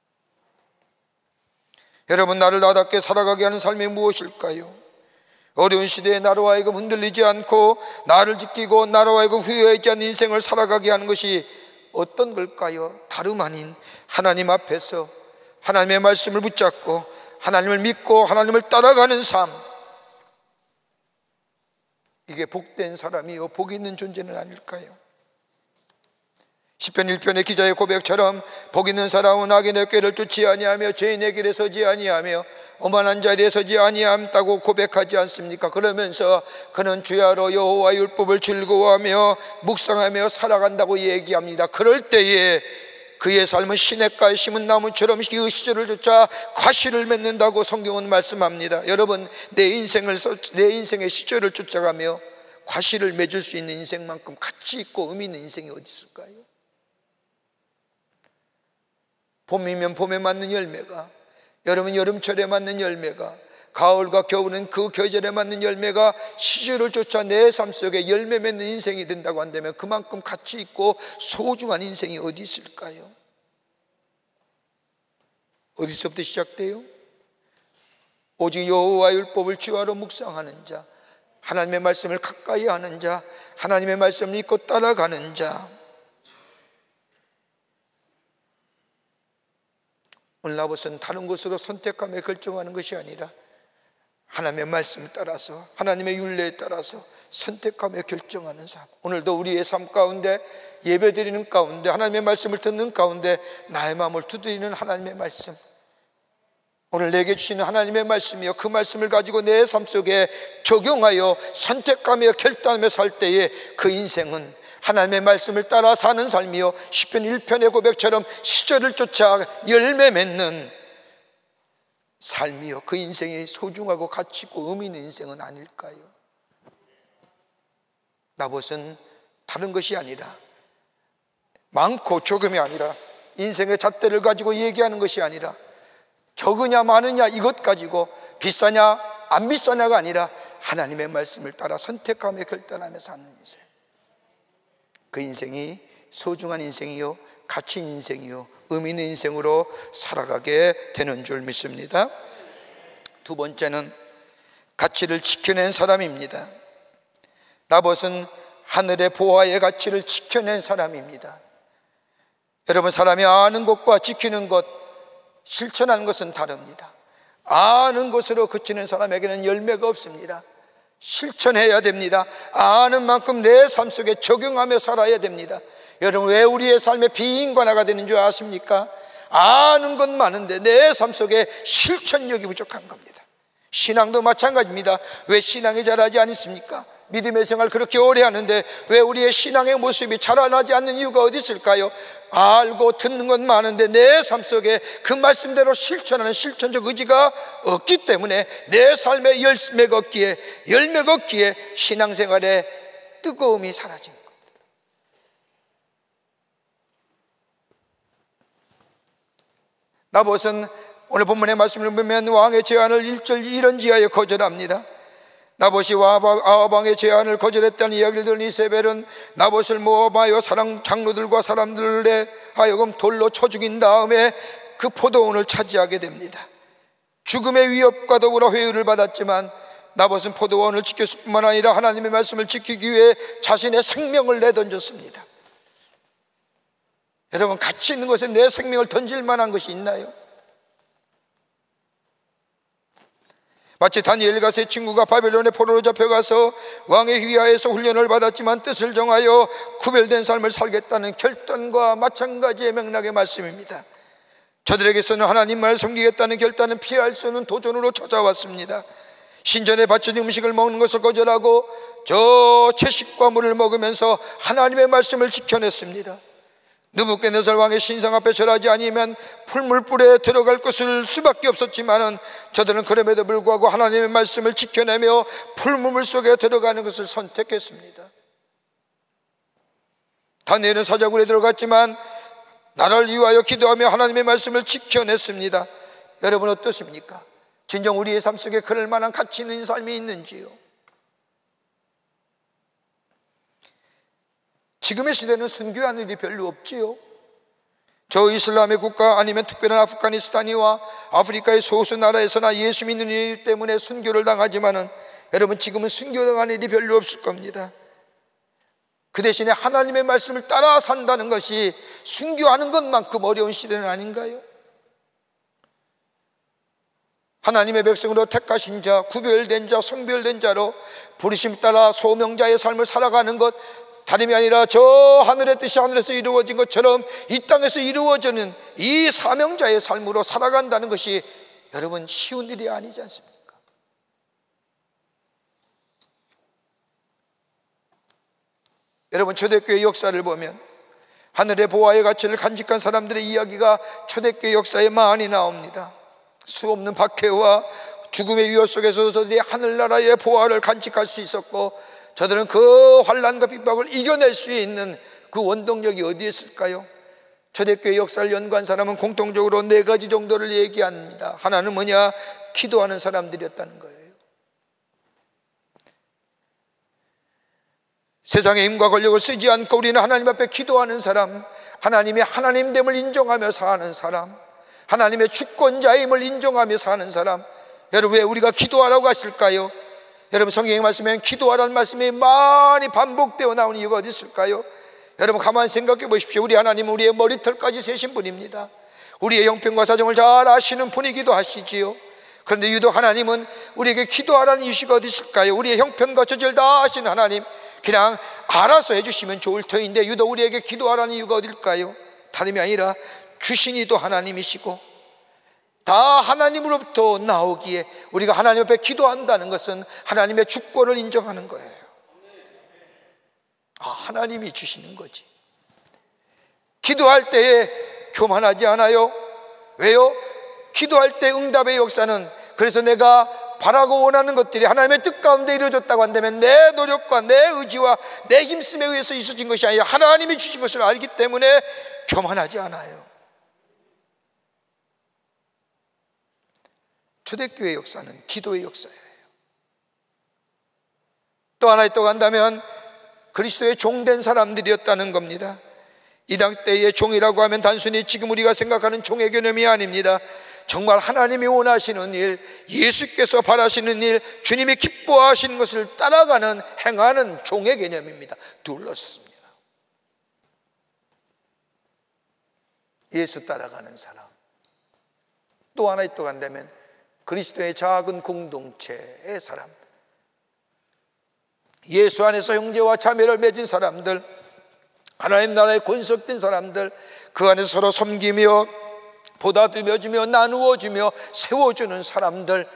여러분 나를 나답게 살아가게 하는 삶이 무엇일까요? 어려운 시대에 나로 하여금 흔들리지 않고 나를 지키고 나로 하여금 후회하지 않는 인생을 살아가게 하는 것이 어떤 걸까요? 다름 아닌 하나님 앞에서 하나님의 말씀을 붙잡고 하나님을 믿고 하나님을 따라가는 삶, 이게 복된 사람이요 복이 있는 존재는 아닐까요? 시편 일 편의 기자의 고백처럼 복 있는 사람은 악인의 꾀를 쫓지 아니하며 죄인의 길에 서지 아니하며 오만한 자리에 서지 아니함다고 고백하지 않습니까? 그러면서 그는 주야로 여호와의 율법을 즐거워하며 묵상하며 살아간다고 얘기합니다. 그럴 때에 그의 삶은 시냇가에 심은 나무처럼 그 시절을 쫓아 과실을 맺는다고 성경은 말씀합니다. 여러분, 내 인생을 내 인생의 시절을 쫓아가며 과실을 맺을 수 있는 인생만큼 가치 있고 의미 있는 인생이 어디 있을까요? 봄이면 봄에 맞는 열매가, 여름은 여름철에 맞는 열매가, 가을과 겨울은 그 계절에 맞는 열매가 시절을 쫓아 내 삶 속에 열매 맺는 인생이 된다고 한다면 그만큼 가치 있고 소중한 인생이 어디 있을까요? 어디서부터 시작돼요? 오직 여호와의 율법을 주야로 묵상하는 자, 하나님의 말씀을 가까이 하는 자, 하나님의 말씀을 믿고 따라가는 자. 오늘 나봇은 다른 것으로 선택하며 결정하는 것이 아니라 하나님의 말씀을 따라서, 하나님의 율례에 따라서 선택하며 결정하는 삶. 오늘도 우리의 삶 가운데, 예배드리는 가운데, 하나님의 말씀을 듣는 가운데 나의 마음을 두드리는 하나님의 말씀, 오늘 내게 주시는 하나님의 말씀이요, 그 말씀을 가지고 내 삶 속에 적용하여 선택하며 결단하며 살 때에 그 인생은 하나님의 말씀을 따라 사는 삶이요, 시편 일 편의 고백처럼 시절을 쫓아 열매 맺는 삶이요, 그 인생이 소중하고 가치 있고 의미 있는 인생은 아닐까요? 나봇은 다른 것이 아니라, 많고 조금이 아니라, 인생의 잣대를 가지고 얘기하는 것이 아니라, 적으냐 많으냐 이것 가지고, 비싸냐 안 비싸냐가 아니라 하나님의 말씀을 따라 선택하며 결단하며 사는 인생, 그 인생이 소중한 인생이요, 가치 있는 인생이요, 의미 있는 인생으로 살아가게 되는 줄 믿습니다. 두 번째는 가치를 지켜낸 사람입니다. 나봇은 하늘의 보화의 가치를 지켜낸 사람입니다. 여러분, 사람이 아는 것과 지키는 것, 실천하는 것은 다릅니다. 아는 것으로 그치는 사람에게는 열매가 없습니다. 실천해야 됩니다. 아는 만큼 내 삶 속에 적용하며 살아야 됩니다. 여러분, 왜 우리의 삶에 비인관화가 되는 줄 아십니까? 아는 건 많은데 내 삶 속에 실천력이 부족한 겁니다. 신앙도 마찬가지입니다. 왜 신앙이 자라지 않습니까? 믿음의 생활 그렇게 오래 하는데 왜 우리의 신앙의 모습이 자라나지 않는 이유가 어디 있을까요? 알고 듣는 건 많은데 내 삶 속에 그 말씀대로 실천하는 실천적 의지가 없기 때문에 내 삶에 열매가 없기에, 열매가 없기에 신앙생활에 뜨거움이 사라진 겁니다. 나봇은 오늘 본문의 말씀을 보면 왕의 제안을 일 절 이런 지하에 거절합니다. 나봇이 아합 왕의 제안을 거절했다는 이야기를 들은 이세벨은 나봇을 모아봐요 사랑 장로들과 사람들에 하여금 돌로 쳐 죽인 다음에 그 포도원을 차지하게 됩니다. 죽음의 위협과 더불어 회유를 받았지만 나봇은 포도원을 지켰을 뿐만 아니라 하나님의 말씀을 지키기 위해 자신의 생명을 내던졌습니다. 여러분, 가치 있는 것에 내 생명을 던질 만한 것이 있나요? 마치 다니엘과 세 친구가 바벨론의 포로로 잡혀가서 왕의 휘하에서 훈련을 받았지만 뜻을 정하여 구별된 삶을 살겠다는 결단과 마찬가지의 맥락의 말씀입니다. 저들에게서는 하나님만을 섬기겠다는 결단은 피할 수 없는 도전으로 찾아왔습니다. 신전에 바쳐진 음식을 먹는 것을 거절하고 저 채식과 물을 먹으면서 하나님의 말씀을 지켜냈습니다. 느부갓네살 왕의 신상 앞에 절하지 아니면 풀물불에 들어갈 것을 수밖에 없었지만은 저들은 그럼에도 불구하고 하나님의 말씀을 지켜내며 풀물 속에 들어가는 것을 선택했습니다. 다니엘은 사자굴에 들어갔지만 나라를 위하여 기도하며 하나님의 말씀을 지켜냈습니다. 여러분, 어떻습니까? 진정 우리의 삶 속에 그럴 만한 가치 있는 삶이 있는지요? 지금의 시대는 순교하는 일이 별로 없지요. 저 이슬람의 국가 아니면 특별한 아프가니스탄이와 아프리카의 소수 나라에서나 예수 믿는 일 때문에 순교를 당하지만은 여러분, 지금은 순교당하는 일이 별로 없을 겁니다. 그 대신에 하나님의 말씀을 따라 산다는 것이 순교하는 것만큼 어려운 시대는 아닌가요? 하나님의 백성으로 택하신 자, 구별된 자, 성별된 자로 부르심 따라 소명자의 삶을 살아가는 것, 다름이 아니라 저 하늘의 뜻이 하늘에서 이루어진 것처럼 이 땅에서 이루어지는 이 사명자의 삶으로 살아간다는 것이 여러분 쉬운 일이 아니지 않습니까? 여러분 초대교회 역사를 보면 하늘의 보화의 가치를 간직한 사람들의 이야기가 초대교회 역사에 많이 나옵니다. 수없는 박해와 죽음의 위협 속에서도 저들이 하늘나라의 보화를 간직할 수 있었고, 저들은 그 환난과 핍박을 이겨낼 수 있는 그 원동력이 어디에 있을까요? 초대교회 역사를 연구한 사람은 공통적으로 네 가지 정도를 얘기합니다. 하나는 뭐냐? 기도하는 사람들이었다는 거예요. 세상의 힘과 권력을 쓰지 않고 우리는 하나님 앞에 기도하는 사람, 하나님의 하나님됨을 인정하며 사는 사람, 하나님의 주권자임을 인정하며 사는 사람. 여러분, 왜 우리가 기도하라고 하실까요? 여러분, 성경의 말씀에 기도하라는 말씀이 많이 반복되어 나오는 이유가 어디 있을까요? 여러분, 가만히 생각해 보십시오. 우리 하나님은 우리의 머리털까지 세신 분입니다. 우리의 형편과 사정을 잘 아시는 분이기도 하시지요. 그런데 유독 하나님은 우리에게 기도하라는 이유가 어디 있을까요? 우리의 형편과 처지를 다 아시는 하나님, 그냥 알아서 해주시면 좋을 터인데 유독 우리에게 기도하라는 이유가 어딜까요? 다름이 아니라 주신이 또 하나님이시고 다 하나님으로부터 나오기에 우리가 하나님 앞에 기도한다는 것은 하나님의 주권을 인정하는 거예요. 아, 하나님이 주시는 거지. 기도할 때에 교만하지 않아요. 왜요? 기도할 때 응답의 역사는, 그래서 내가 바라고 원하는 것들이 하나님의 뜻 가운데 이루어졌다고 한다면 내 노력과 내 의지와 내 힘씀에 의해서 있어진 것이 아니라 하나님이 주신 것을 알기 때문에 교만하지 않아요. 초대교회 역사는 기도의 역사예요. 또 하나 또 간다면 그리스도의 종된 사람들이었다는 겁니다. 이 당대의 종이라고 하면 단순히 지금 우리가 생각하는 종의 개념이 아닙니다. 정말 하나님이 원하시는 일, 예수께서 바라시는 일, 주님이 기뻐하시는 것을 따라가는, 행하는 종의 개념입니다. 둘러섰습니다. 예수 따라가는 사람. 또 하나 또 간다면 그리스도의 작은 공동체의 사람, 예수 안에서 형제와 자매를 맺은 사람들, 하나님 나라에 권속된 사람들, 그 안에서 서로 섬기며 보다듬어주며 나누어주며 세워주는 사람들,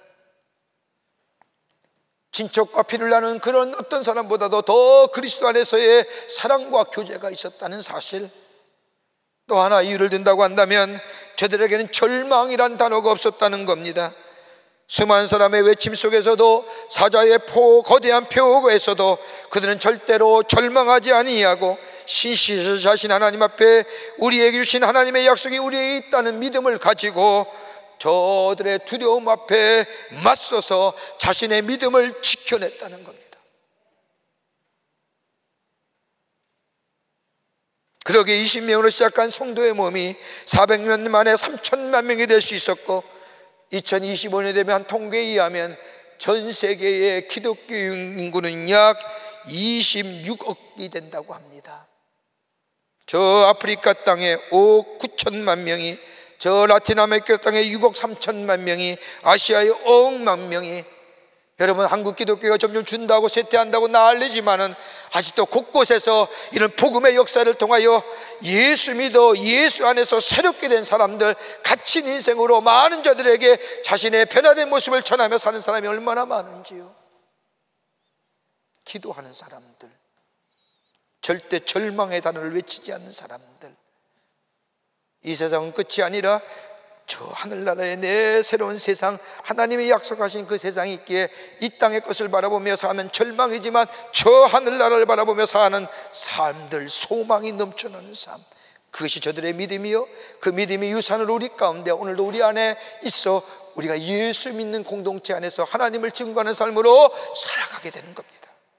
친척과 피를 나누는 그런 어떤 사람보다도 더 그리스도 안에서의 사랑과 교제가 있었다는 사실. 또 하나 이유를 든다고 한다면 저들에게는 절망이란 단어가 없었다는 겁니다. 수많은 사람의 외침 속에서도, 사자의 포, 거대한 표에서도 그들은 절대로 절망하지 아니하고 신실하신 하나님 앞에 우리에게 주신 하나님의 약속이 우리에게 있다는 믿음을 가지고 저들의 두려움 앞에 맞서서 자신의 믿음을 지켜냈다는 겁니다. 그러게 이십 명으로 시작한 성도의 몸이 사백 년 만에 삼천만 명이 될 수 있었고, 이천이십오 년 되면 한 통계에 의하면 전 세계의 기독교 인구는 약 이십육억이 된다고 합니다. 저 아프리카 땅에 오억 구천만 명이, 저 라틴 아메리카 땅에 육억 삼천만 명이, 아시아에 오억만 명이. 여러분, 한국 기독교가 점점 준다고 쇠퇴한다고 난리지만은 아직도 곳곳에서 이런 복음의 역사를 통하여 예수 믿어 예수 안에서 새롭게 된 사람들, 갇힌 인생으로 많은 자들에게 자신의 변화된 모습을 전하며 사는 사람이 얼마나 많은지요. 기도하는 사람들, 절대 절망의 단어를 외치지 않는 사람들. 이 세상은 끝이 아니라 저 하늘나라의 내 새로운 세상, 하나님이 약속하신 그 세상이 있기에 이 땅의 것을 바라보며 사면 절망이지만 저 하늘나라를 바라보며 사는 삶들, 소망이 넘쳐나는 삶, 그것이 저들의 믿음이요, 그 믿음이 유산으로 우리 가운데 오늘도 우리 안에 있어 우리가 예수 믿는 공동체 안에서 하나님을 증거하는 삶으로 살아가게 되는 겁니다.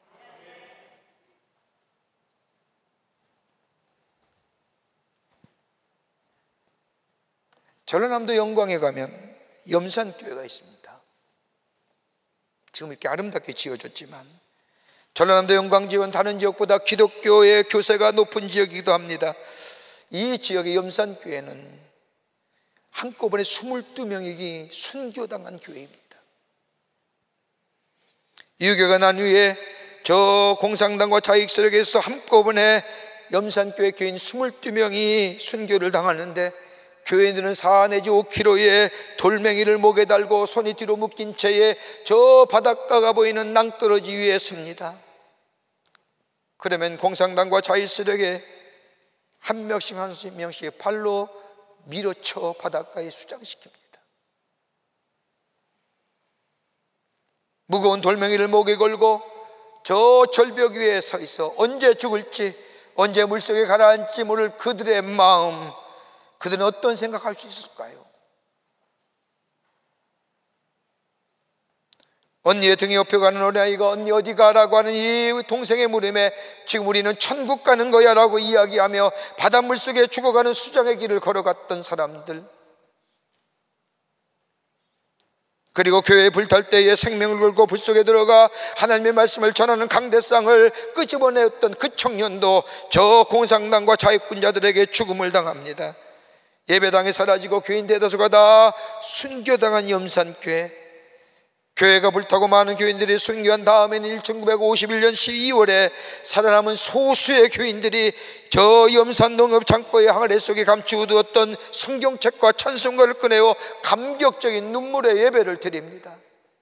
전라남도 영광에 가면 염산교회가 있습니다. 지금 이렇게 아름답게 지어졌지만 전라남도 영광 지역은 다른 지역보다 기독교의 교세가 높은 지역이기도 합니다. 이 지역의 염산교회는 한꺼번에 이십이 명이 순교당한 교회입니다. 이 교회가 난 후에 저 공산당과 자익세력에서 한꺼번에 염산교회 교인 이십이 명이 순교를 당하는데, 교인들은 사 내지 오 킬로미터의 돌멩이를 목에 달고 손이 뒤로 묶인 채에 저 바닷가가 보이는 낭떠러지 위에 섭니다. 그러면 공산당과 자익세력에 한 명씩 한 명씩 발로 밀어쳐 바닷가에 수장시킵니다. 무거운 돌멩이를 목에 걸고 저 절벽 위에 서 있어 언제 죽을지, 언제 물속에 가라앉지 모를 그들의 마음, 그들은 어떤 생각할 수 있을까요? 언니의 등에 업혀가는 어린아이가 언니 어디 가라고 하는 이 동생의 물음에 지금 우리는 천국 가는 거야 라고 이야기하며 바닷물 속에 죽어가는 수장의 길을 걸어갔던 사람들, 그리고 교회에 불탈 때에 생명을 걸고 불 속에 들어가 하나님의 말씀을 전하는 강대상을 끄집어내었던 그 청년도 저 공산당과 자익분자들에게 죽음을 당합니다. 예배당에 사라지고 교인 대다수가 다 순교당한 염산교회, 교회가 불타고 많은 교인들이 순교한 다음에는 천구백오십일 년 십이월에 살아남은 소수의 교인들이 저 염산농업 창고의 항아리 속에 감추어두었던 성경책과 찬송가를 꺼내어 감격적인 눈물의 예배를 드립니다.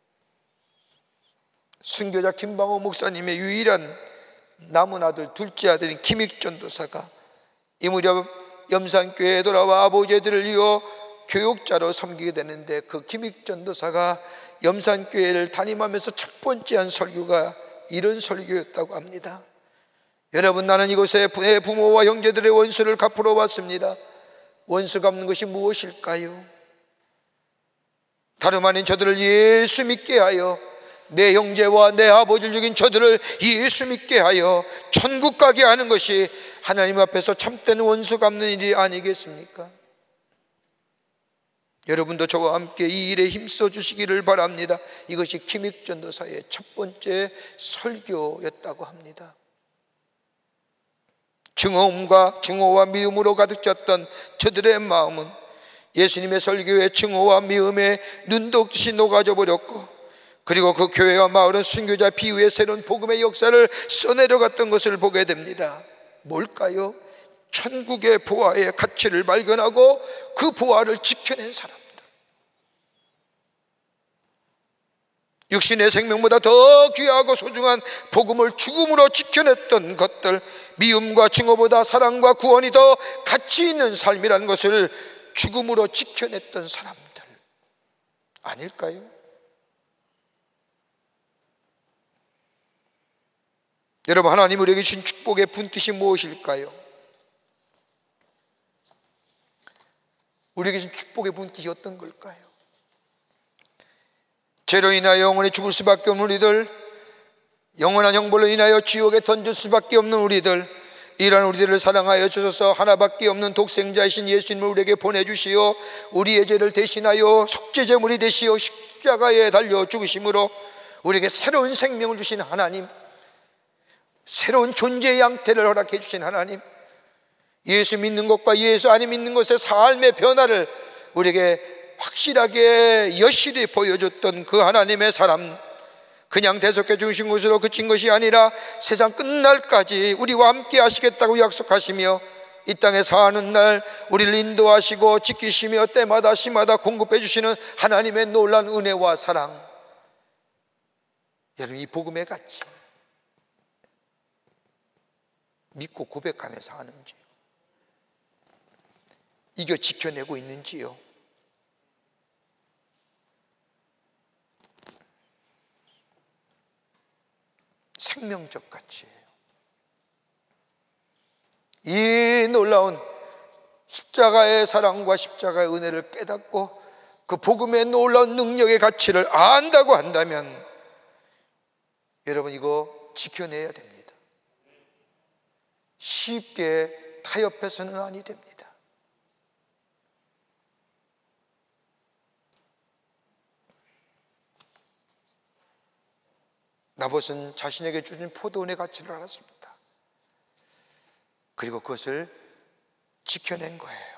순교자 김방호 목사님의 유일한 남은 아들, 둘째 아들인 김익 전도사가 이 무렵 염산교회에 돌아와 아버지들을 이어 교육자로 섬기게 되는데, 그 김익 전도사가 염산교회를 담임하면서 첫 번째 한 설교가 이런 설교였다고 합니다. 여러분, 나는 이곳에 내 부모와 형제들의 원수를 갚으러 왔습니다. 원수 갚는 것이 무엇일까요? 다름 아닌 저들을 예수 믿게 하여, 내 형제와 내 아버지를 죽인 저들을 예수 믿게 하여 천국 가게 하는 것이 하나님 앞에서 참된 원수 갚는 일이 아니겠습니까? 여러분도 저와 함께 이 일에 힘써 주시기를 바랍니다. 이것이 김익 전도사의 첫 번째 설교였다고 합니다. 증오음과 증오와 미움으로 가득 찼던 저들의 마음은 예수님의 설교의 증오와 미움에 눈도 없이 녹아져 버렸고, 그리고 그 교회와 마을은 순교자 비유의 새로운 복음의 역사를 써내려갔던 것을 보게 됩니다. 뭘까요? 천국의 보화의 가치를 발견하고 그 보화를 지켜낸 사람들, 육신의 생명보다 더 귀하고 소중한 복음을 죽음으로 지켜냈던 것들, 미움과 증오보다 사랑과 구원이 더 가치 있는 삶이라는 것을 죽음으로 지켜냈던 사람들 아닐까요? 여러분, 하나님 우리에게 주신 축복의 분깃이 무엇일까요? 우리에게 주신 축복의 분깃이 어떤 걸까요? 죄로 인하여 영원히 죽을 수밖에 없는 우리들, 영원한 형벌로 인하여 지옥에 던질 수밖에 없는 우리들, 이런 우리들을 사랑하여 주셔서 하나밖에 없는 독생자이신 예수님을 우리에게 보내주시어 우리의 죄를 대신하여 속죄제물이 되시어 십자가에 달려 죽으심으로 우리에게 새로운 생명을 주신 하나님, 새로운 존재의 양태를 허락해 주신 하나님, 예수 믿는 것과 예수 안 믿는 것의 삶의 변화를 우리에게 확실하게 여실히 보여줬던 그 하나님의 사람, 그냥 대속해 주신 것으로 그친 것이 아니라 세상 끝날까지 우리와 함께 하시겠다고 약속하시며 이 땅에 사는 날 우리를 인도하시고 지키시며 때마다 시마다 공급해 주시는 하나님의 놀라운 은혜와 사랑, 여러분, 이 복음의 가치 믿고 고백하면서 하는지요? 이겨 지켜내고 있는지요? 생명적 가치예요. 이 놀라운 십자가의 사랑과 십자가의 은혜를 깨닫고 그 복음의 놀라운 능력의 가치를 안다고 한다면 여러분, 이거 지켜내야 됩니다. 쉽게 타협해서는 아니 됩니다. 나봇은 자신에게 주신 포도원의 가치를 알았습니다. 그리고 그것을 지켜낸 거예요.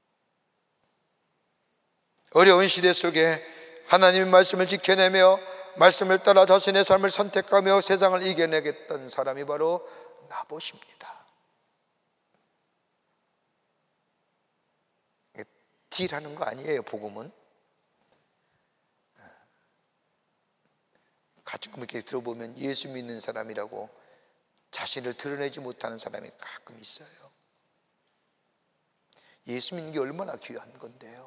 어려운 시대 속에 하나님의 말씀을 지켜내며 말씀을 따라 자신의 삶을 선택하며 세상을 이겨내겠던 사람이 바로 나봇입니다. 딜하는 거 아니에요. 복음은 가끔 이렇게 들어보면 예수 믿는 사람이라고 자신을 드러내지 못하는 사람이 가끔 있어요. 예수 믿는 게 얼마나 귀한 건데요.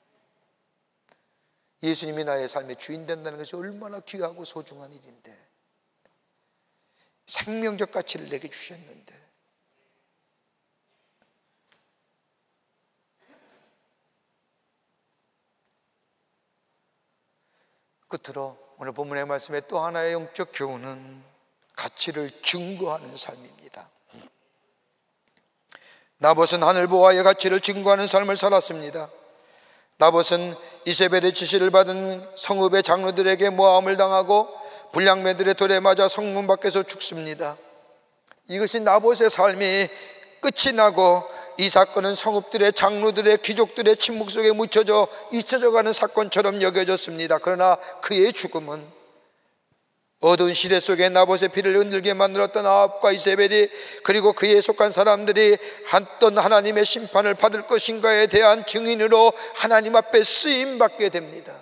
예수님이 나의 삶의 주인 된다는 것이 얼마나 귀하고 소중한 일인데, 생명적 가치를 내게 주셨는데, 끝으로 오늘 본문의 말씀의 또 하나의 영적 교훈은 가치를 증거하는 삶입니다. 나봇은 하늘 보화의 가치를 증거하는 삶을 살았습니다. 나봇은 이세벨의 지시를 받은 성읍의 장로들에게 모함을 당하고 불량매들의 돌에 맞아 성문 밖에서 죽습니다. 이것이 나봇의 삶이 끝이 나고 이 사건은 성읍들의 장로들의 귀족들의 침묵 속에 묻혀져 잊혀져가는 사건처럼 여겨졌습니다. 그러나 그의 죽음은 어두운 시대 속에 나봇의 피를 흔들게 만들었던 아합과 이세벨이, 그리고 그에 속한 사람들이 어떤 하나님의 심판을 받을 것인가에 대한 증인으로 하나님 앞에 쓰임받게 됩니다.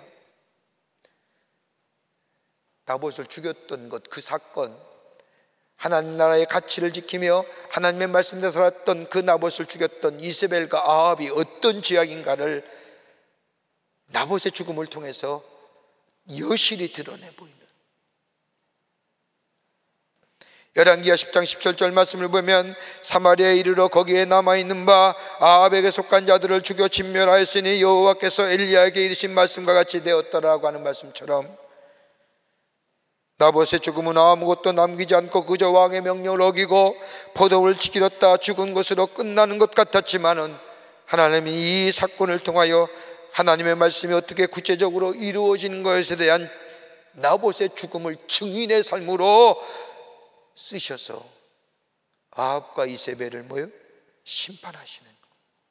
나봇을 죽였던 것, 그 사건, 하나님 나라의 가치를 지키며 하나님의 말씀대로 살았던 그 나봇을 죽였던 이세벨과 아합이 어떤 죄악인가를 나봇의 죽음을 통해서 여실히 드러내 보입니다. 열왕기하 십 장 십칠 절 말씀을 보면 사마리아에 이르러 거기에 남아있는 바 아합에게 속한 자들을 죽여 진멸하였으니 여호와께서 엘리야에게 이르신 말씀과 같이 되었더라고 하는 말씀처럼, 나봇의 죽음은 아무것도 남기지 않고 그저 왕의 명령을 어기고 포도를 지키렸다 죽은 것으로 끝나는 것 같았지만은, 하나님이 이 사건을 통하여 하나님의 말씀이 어떻게 구체적으로 이루어지는 것에 대한 나봇의 죽음을 증인의 삶으로 쓰셔서 아합과 이세벨을 뭐요? 심판하시는 것.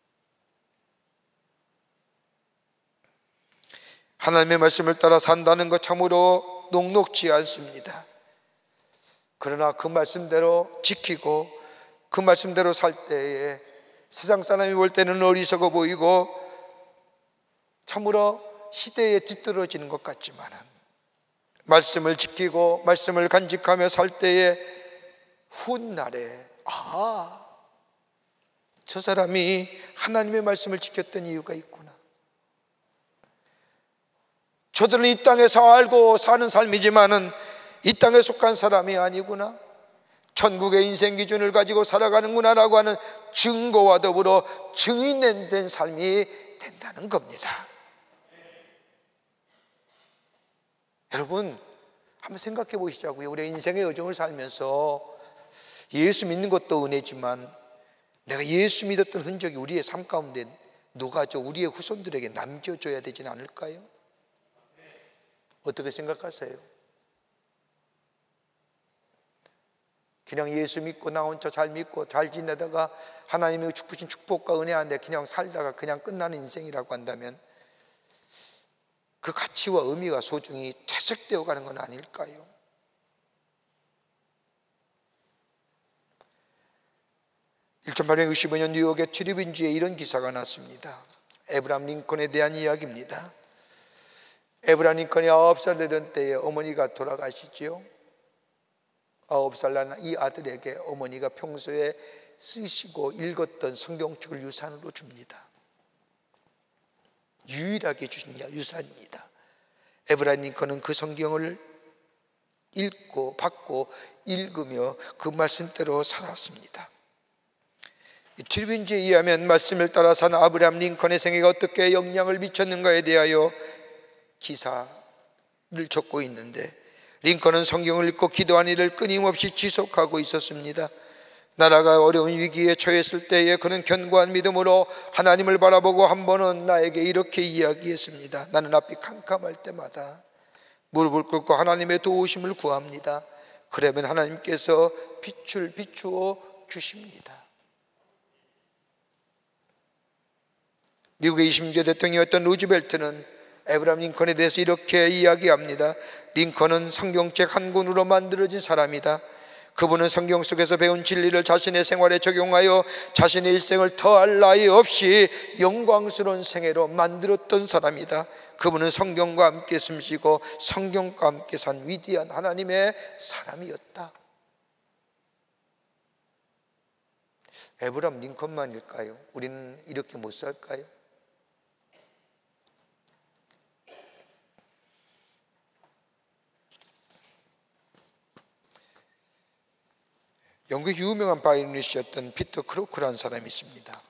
하나님의 말씀을 따라 산다는 것 참으로 녹록지 않습니다. 그러나 그 말씀대로 지키고 그 말씀대로 살 때에 세상 사람이 볼 때는 어리석어 보이고 참으로 시대에 뒤떨어지는 것 같지만, 말씀을 지키고 말씀을 간직하며 살 때에 훗날에 아, 저 사람이 하나님의 말씀을 지켰던 이유가 있구나, 저들은 이 땅에서 알고 사는 삶이지만은 이 땅에 속한 사람이 아니구나, 천국의 인생 기준을 가지고 살아가는구나 라고 하는 증거와 더불어 증인된 삶이 된다는 겁니다. 여러분 한번 생각해 보시자고요. 우리 인생의 여정을 살면서 예수 믿는 것도 은혜지만 내가 예수 믿었던 흔적이 우리의 삶 가운데 녹아져 우리의 후손들에게 남겨줘야 되지는 않을까요? 어떻게 생각하세요? 그냥 예수 믿고 나 혼자 잘 믿고 잘 지내다가 하나님의 주신 축복과 은혜 안에 그냥 살다가 그냥 끝나는 인생이라고 한다면 그 가치와 의미가 소중히 퇴색되어 가는 건 아닐까요? 천팔백육십오 년 뉴욕의 트리뷴지에 이런 기사가 났습니다. 에브라함 링컨에 대한 이야기입니다. 에브라함 링컨이 아홉 살 되던 때에 어머니가 돌아가시지요. 아홉 살 난 이 아들에게 어머니가 평소에 쓰시고 읽었던 성경책을 유산으로 줍니다. 유일하게 주신 유산입니다. 에브라함 링컨은 그 성경을 읽고 받고 읽으며 그 말씀대로 살았습니다. 트리뷴지에 의하면 말씀을 따라 산 아브라함 링컨의 생애가 어떻게 영향을 미쳤는가에 대하여 기사를 적고 있는데, 링컨은 성경을 읽고 기도한 일을 끊임없이 지속하고 있었습니다. 나라가 어려운 위기에 처했을 때에 그는 견고한 믿음으로 하나님을 바라보고 한 번은 나에게 이렇게 이야기했습니다. 나는 앞이 캄캄할 때마다 무릎을 꿇고 하나님의 도우심을 구합니다. 그러면 하나님께서 빛을 비추어 주십니다. 미국의 이십 대 대통령이었던 루즈벨트는 에브라임 링컨에 대해서 이렇게 이야기합니다. 링컨은 성경책 한 권으로 만들어진 사람이다. 그분은 성경 속에서 배운 진리를 자신의 생활에 적용하여 자신의 일생을 더할 나위 없이 영광스러운 생애로 만들었던 사람이다. 그분은 성경과 함께 숨쉬고 성경과 함께 산 위대한 하나님의 사람이었다. 에브라임 링컨만일까요? 우리는 이렇게 못 살까요? 영국의 유명한 바이올리니스트였던 피터 크로크라는 사람이 있습니다.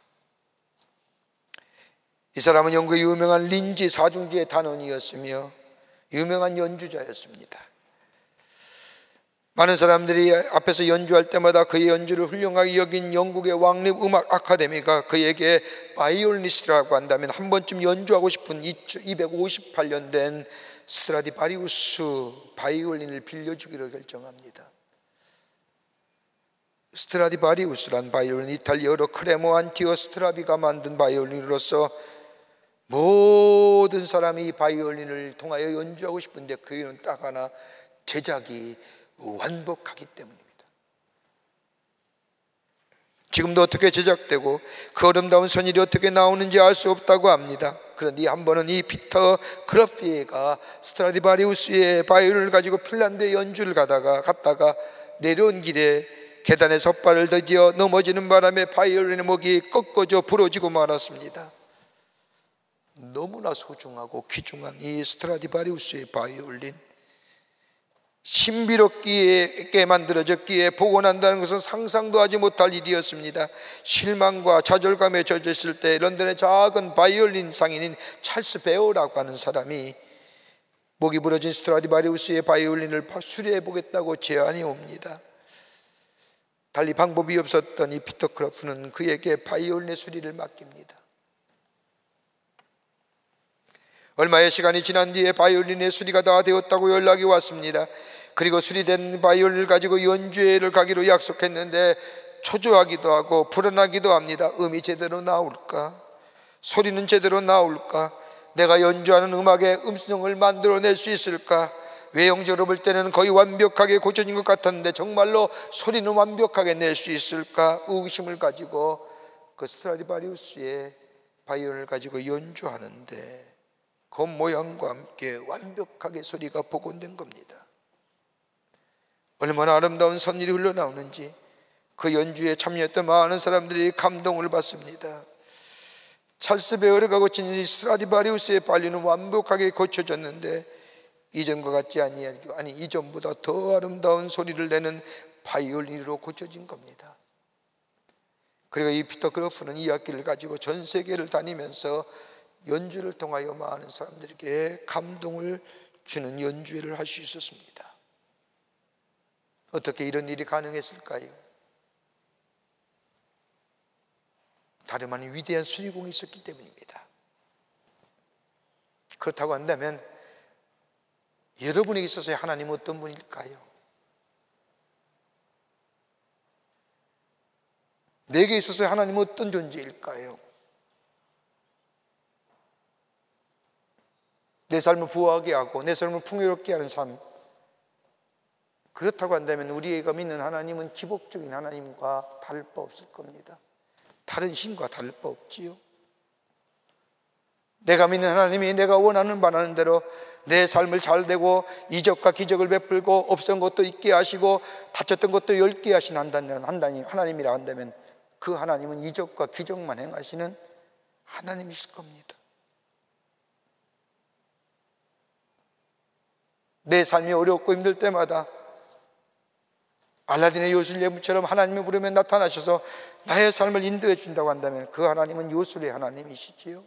이 사람은 영국의 유명한 린지 사중지의 단원이었으며 유명한 연주자였습니다. 많은 사람들이 앞에서 연주할 때마다 그의 연주를 훌륭하게 여긴 영국의 왕립 음악 아카데미가 그에게 바이올리니스트라고 한다면 한 번쯤 연주하고 싶은 이백오십팔 년 된 스트라디바리우스 바이올린을 빌려주기로 결정합니다. 스트라디바리우스란 바이올린, 이탈리아어로 크레모 안티오 스트라비가 만든 바이올린으로서 모든 사람이 이 바이올린을 통하여 연주하고 싶은데 그 이유는 딱 하나, 제작이 완벽하기 때문입니다. 지금도 어떻게 제작되고 그 아름다운 선율이 어떻게 나오는지 알 수 없다고 합니다. 그런데 한 번은 이 피터 크로피에가 스트라디바리우스의 바이올린을 가지고 핀란드에 연주를 가다가 갔다가 내려온 길에 계단에 삿발을 더디어 넘어지는 바람에 바이올린의 목이 꺾어져 부러지고 말았습니다. 너무나 소중하고 귀중한 이 스트라디바리우스의 바이올린, 신비롭게 만들어졌기에 보고 난다는 것은 상상도 하지 못할 일이었습니다. 실망과 좌절감에 젖어 있을 때 런던의 작은 바이올린 상인인 찰스 베어라고 하는 사람이 목이 부러진 스트라디바리우스의 바이올린을 수리해 보겠다고 제안이 옵니다. 달리 방법이 없었던 이 피터 크로프는 그에게 바이올린의 수리를 맡깁니다. 얼마의 시간이 지난 뒤에 바이올린의 수리가 다 되었다고 연락이 왔습니다. 그리고 수리된 바이올린을 가지고 연주회를 가기로 약속했는데 초조하기도 하고 불안하기도 합니다. 음이 제대로 나올까? 소리는 제대로 나올까? 내가 연주하는 음악의 음성을 만들어낼 수 있을까? 외형적으로 볼 때는 거의 완벽하게 고쳐진 것 같았는데 정말로 소리는 완벽하게 낼 수 있을까? 의심을 가지고 그 스트라디바리우스의 바이올린을 가지고 연주하는데 겉모양과 함께 완벽하게 소리가 복원된 겁니다. 얼마나 아름다운 선율이 흘러나오는지 그 연주에 참여했던 많은 사람들이 감동을 받습니다. 찰스 베어가 고친 이 스트라디바리우스의 바이올린은 완벽하게 고쳐졌는데 이전과 같지 아니하고 아니 이전보다 더 아름다운 소리를 내는 바이올린으로 고쳐진 겁니다. 그리고 이 피터 크로프는 이 악기를 가지고 전 세계를 다니면서 연주를 통하여 많은 사람들에게 감동을 주는 연주회를 할 수 있었습니다. 어떻게 이런 일이 가능했을까요? 다름 아닌 위대한 수리공이 있었기 때문입니다. 그렇다고 한다면 여러분에게 있어서 하나님은 어떤 분일까요? 내게 있어서 하나님은 어떤 존재일까요? 내 삶을 부하게 하고 내 삶을 풍요롭게 하는 삶, 그렇다고 한다면 우리가 믿는 하나님은 기복적인 하나님과 다를 바 없을 겁니다. 다른 신과 다를 바 없지요. 내가 믿는 하나님이 내가 원하는 바라는 대로 내 삶을 잘 되고 이적과 기적을 베풀고 없던 것도 있게 하시고 다쳤던 것도 열게 하신 하나님이라 한다면 그 하나님은 이적과 기적만 행하시는 하나님이실 겁니다. 내 삶이 어렵고 힘들 때마다 알라딘의 요술 예물처럼 하나님을 부르면 나타나셔서 나의 삶을 인도해 준다고 한다면 그 하나님은 요술의 하나님이시지요.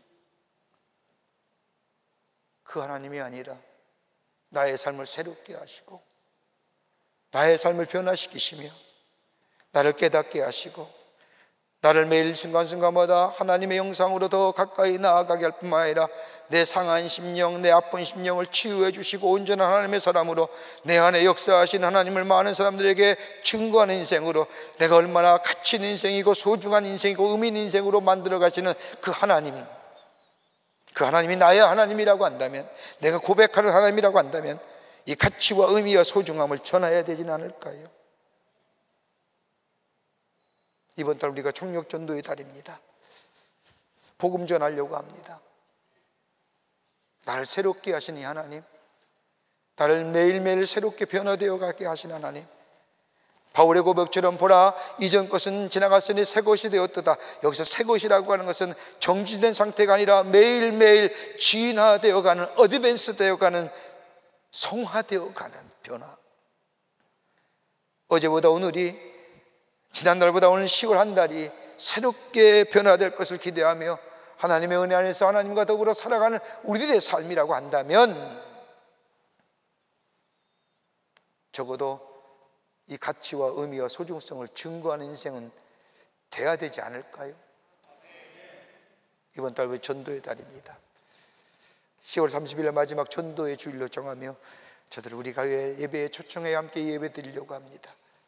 그 하나님이 아니라 나의 삶을 새롭게 하시고 나의 삶을 변화시키시며 나를 깨닫게 하시고 나를 매일 순간순간마다 하나님의 영상으로 더 가까이 나아가게 할 뿐만 아니라 내 상한 심령, 내 아픈 심령을 치유해 주시고 온전한 하나님의 사람으로 내 안에 역사하신 하나님을 많은 사람들에게 증거하는 인생으로 내가 얼마나 가치 있는 인생이고 소중한 인생이고 의미 있는 인생으로 만들어 가시는 그 하나님, 그 하나님이 나의 하나님이라고 한다면, 내가 고백하는 하나님이라고 한다면 이 가치와 의미와 소중함을 전해야 되지는 않을까요? 이번 달 우리가 총력전도의 달입니다. 복음 전하려고 합니다. 나를 새롭게 하신 이 하나님, 나를 매일매일 새롭게 변화되어 가게 하신 하나님, 바울의 고백처럼 보라 이전 것은 지나갔으니 새 것이 되었도다. 여기서 새 것이라고 하는 것은 정지된 상태가 아니라 매일매일 진화되어 가는, 어드밴스 되어 가는, 성화되어 가는 변화. 어제보다 오늘이, 지난달보다 오늘 시월 한 달이 새롭게 변화될 것을 기대하며 하나님의 은혜 안에서 하나님과 더불어 살아가는 우리들의 삶이라고 한다면, 적어도 이 가치와 의미와 소중성을 증거하는 인생은 돼야 되지 않을까요? 이번 달 전도의 달입니다. 시월 삼십일 마지막 전도의 주일로 정하며 저들 우리가 예배에 초청해 함께 예배 드리려고 합니다.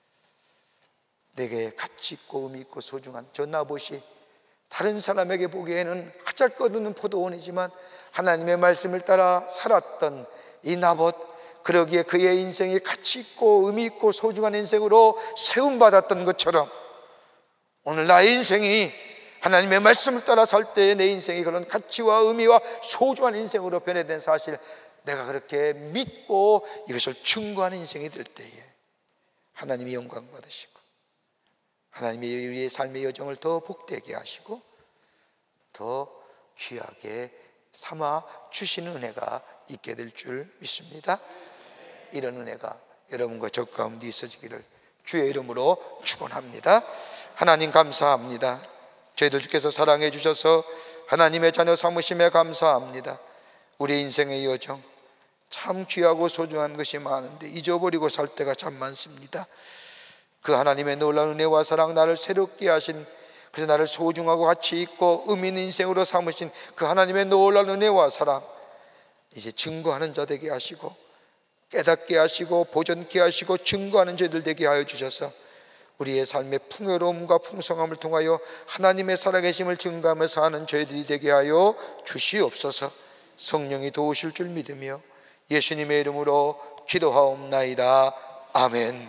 내게 가치 있고 의미 있고 소중한 저 나봇이 다른 사람에게 보기에는 하잘것없는 포도원이지만 하나님의 말씀을 따라 살았던 이 나봇, 그러기에 그의 인생이 가치 있고 의미 있고 소중한 인생으로 세움받았던 것처럼 오늘 나의 인생이 하나님의 말씀을 따라 살 때에 내 인생이 그런 가치와 의미와 소중한 인생으로 변해된 사실, 내가 그렇게 믿고 이것을 증거하는 인생이 될 때에 하나님이 영광 받으시고 하나님이 우리의 삶의 여정을 더 복되게 하시고 더 귀하게 삼아 주시는 은혜가 있게 될 줄 믿습니다. 이런 은혜가 여러분과 저 가운데 있어지기를 주의 이름으로 축원합니다. 하나님 감사합니다. 저희들 주께서 사랑해 주셔서 하나님의 자녀 삼으심에 감사합니다. 우리 인생의 여정 참 귀하고 소중한 것이 많은데 잊어버리고 살 때가 참 많습니다. 그 하나님의 놀라운 은혜와 사랑, 나를 새롭게 하신, 그래서 나를 소중하고 가치 있고 의미 있는 인생으로 삼으신 그 하나님의 놀라운 은혜와 사랑, 이제 증거하는 자 되게 하시고 깨닫게 하시고 보존케 하시고 증거하는 자들 되게 하여 주셔서 우리의 삶의 풍요로움과 풍성함을 통하여 하나님의 살아계심을 증거하며 사는 저희들이 되게 하여 주시옵소서. 성령이 도우실 줄 믿으며 예수님의 이름으로 기도하옵나이다. 아멘.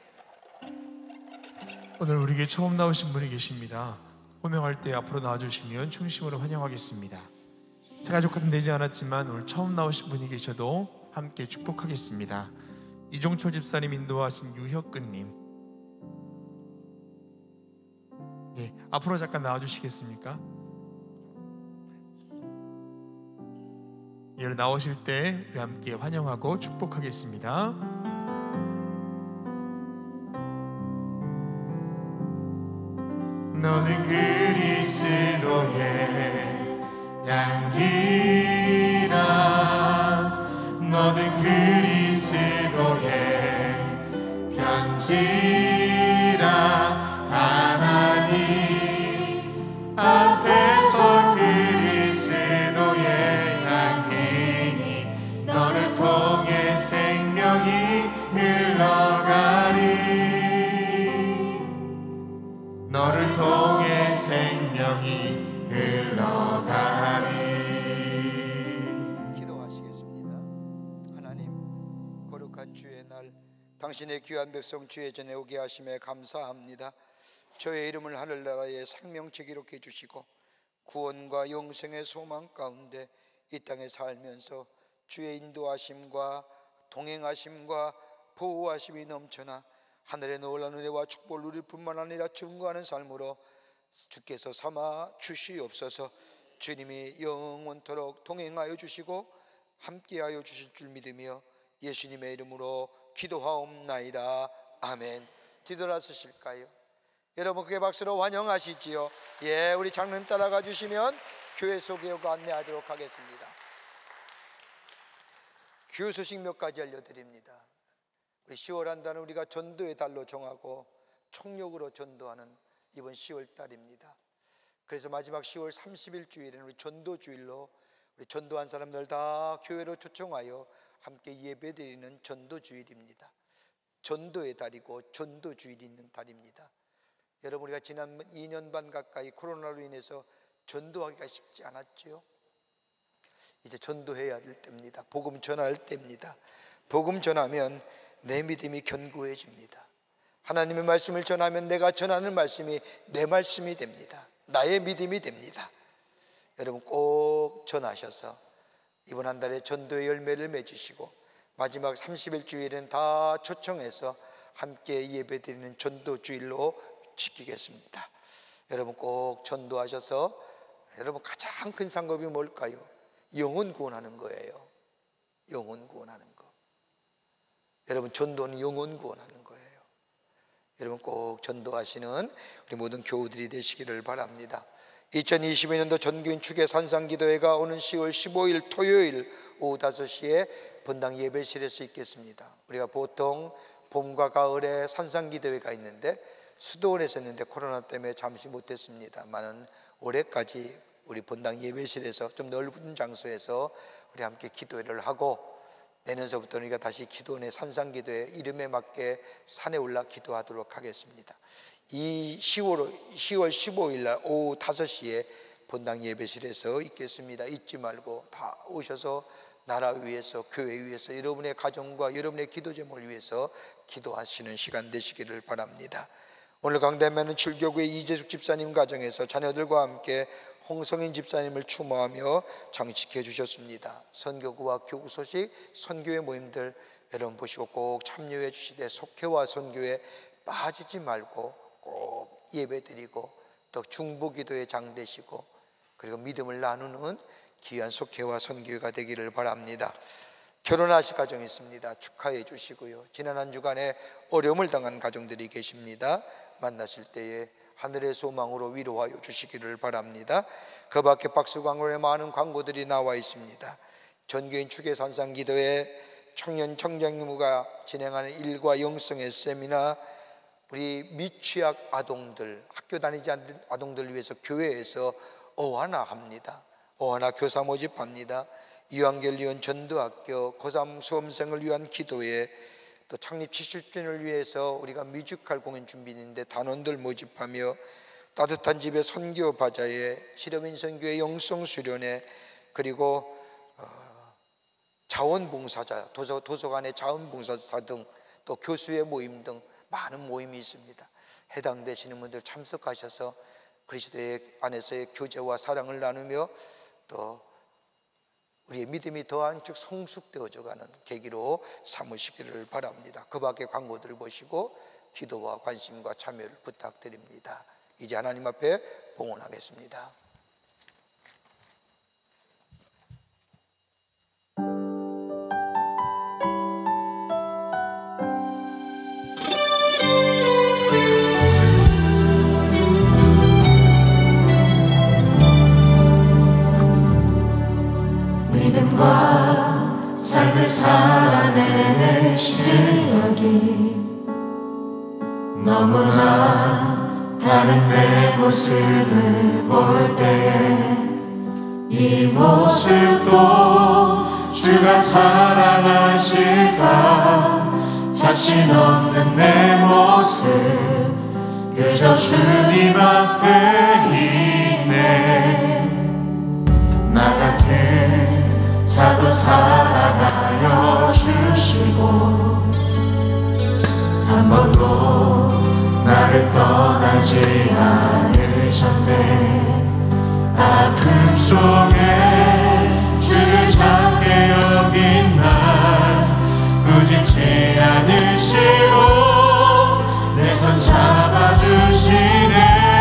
오늘 우리에게 처음 나오신 분이 계십니다. 호명할 때 앞으로 나와주시면 충심으로 환영하겠습니다. 새가족 같은 되지 않았지만 오늘 처음 나오신 분이 계셔도 함께 축복하겠습니다. 이종철 집사님 인도하신 유혁근님, 예, 앞으로 잠깐 나와주시겠습니까? 예, 나오실 때 우리 함께 환영하고 축복하겠습니다. 너는 그리스도의 향기라, 너는 그리스도의 편지라. 하나님 앞에서 그리스도의 향기니 너를 통해 생명이 흘러가리, 너를 통해 생명이 흘러가리. 기도하시겠습니다. 하나님, 거룩한 주의 날 당신의 귀한 백성 주의 전에 오게 하심에 감사합니다. 저의 이름을 하늘나라의 생명체 기록해 주시고 구원과 영생의 소망 가운데 이 땅에 살면서 주의 인도하심과 동행하심과 보호하심이 넘쳐나 하늘의 놀라운 은혜와 축복을 누릴 뿐만 아니라 증거하는 삶으로 주께서 삼아 주시옵소서. 주님이 영원토록 동행하여 주시고 함께하여 주실 줄 믿으며 예수님의 이름으로 기도하옵나이다. 아멘. 뒤돌아서실까요? 여러분 크게 박수로 환영하시지요. 예, 우리 장로님 따라가 주시면 교회 소개하고 안내하도록 하겠습니다. 교회 소식 몇 가지 알려드립니다. 우리 시월 한 달은 우리가 전도의 달로 정하고 총력으로 전도하는 이번 시월 달입니다. 그래서 마지막 시월 삼십일 주일에는 우리 전도 주일로 우리 전도한 사람들 다 교회로 초청하여 함께 예배드리는 전도 주일입니다. 전도의 달이고 전도 주일이 있는 달입니다. 여러분, 우리가 지난 이 년 반 가까이 코로나로 인해서 전도하기가 쉽지 않았죠. 이제 전도해야 될 때입니다. 복음 전할 때입니다. 복음 전하면 내 믿음이 견고해집니다. 하나님의 말씀을 전하면 내가 전하는 말씀이 내 말씀이 됩니다. 나의 믿음이 됩니다. 여러분 꼭 전하셔서 이번 한 달에 전도의 열매를 맺으시고 마지막 삼십 일 주일은 다 초청해서 함께 예배드리는 전도주일로 지키겠습니다. 여러분 꼭 전도하셔서 여러분 가장 큰 상급이 뭘까요? 영혼 구원하는 거예요. 영혼 구원하는 거. 여러분 전도는 영혼 구원하는 거예요. 여러분 꼭 전도하시는 우리 모든 교우들이 되시기를 바랍니다. 이천이십이 년도 전교인 축의 산상기도회가 오는 시월 십오일 토요일 오후 다섯 시에 본당 예배실에서 있겠습니다. 우리가 보통 봄과 가을에 산상기도회가 있는데 수도원에서 했는데 코로나 때문에 잠시 못했습니다만은 올해까지 우리 본당 예배실에서 좀 넓은 장소에서 우리 함께 기도회를 하고 내년서부터는 우리가 다시 기도원의 산상기도회 이름에 맞게 산에 올라 기도하도록 하겠습니다. 이 시월, 시월 십오일 날 오후 다섯 시에 본당 예배실에서 있겠습니다. 잊지 말고 다 오셔서 나라 위해서, 교회 위해서, 여러분의 가정과 여러분의 기도 제목을 위해서 기도하시는 시간 되시기를 바랍니다. 오늘 강대면은 출교구의 이재숙 집사님 가정에서 자녀들과 함께 홍성인 집사님을 추모하며 장식해 주셨습니다. 선교구와 교구 소식, 선교회 모임들 여러분 보시고 꼭 참여해 주시되 속회와 선교회 빠지지 말고 꼭 예배드리고 또 중보기도에 장되시고 그리고 믿음을 나누는 귀한 속회와 선교회가 되기를 바랍니다. 결혼하실 가정이 있습니다. 축하해 주시고요. 지난 한 주간에 어려움을 당한 가정들이 계십니다. 만나실 때에 하늘의 소망으로 위로하여 주시기를 바랍니다. 그 밖에 박수광고에 많은 광고들이 나와 있습니다. 전교인 축의 산상기도회 청년 청장님과 진행하는 일과 영성의 세미나, 우리 미취학 아동들, 학교 다니지 않는 아동들을 위해서 교회에서 어하나 합니다. 어하나 교사 모집합니다. 유한결리원 전도학교 고삼 수험생을 위한 기도회, 또 창립 칠십 주년을 위해서 우리가 뮤지컬 공연 준비인데 단원들 모집하며 따뜻한 집의 선교 바자회, 실험인 선교의 영성 수련회, 그리고 어, 자원봉사자, 도서, 도서관의 자원봉사자 등 또 교수의 모임 등 많은 모임이 있습니다. 해당되시는 분들 참석하셔서 그리스도의 안에서의 교제와 사랑을 나누며 또 우리의 믿음이 더한 즉 성숙되어져가는 계기로 삼으시기를 바랍니다. 그 밖에 광고들을 보시고 기도와 관심과 참여를 부탁드립니다. 이제 하나님 앞에 봉헌하겠습니다. 믿음과 삶을 살아내는 실력이 너무나 다른 내 모습을 볼 때에 이 모습도 주가 사랑하실까, 자신 없는 내 모습 그저 주님 앞에 있네. 나 같은 자도 사랑하여 주시고 한 번도 나를 떠나지 않으셨네. 아픔 속에 주를 작게 여긴 날 꾸짖지 않으시고 내 손 잡아주시네.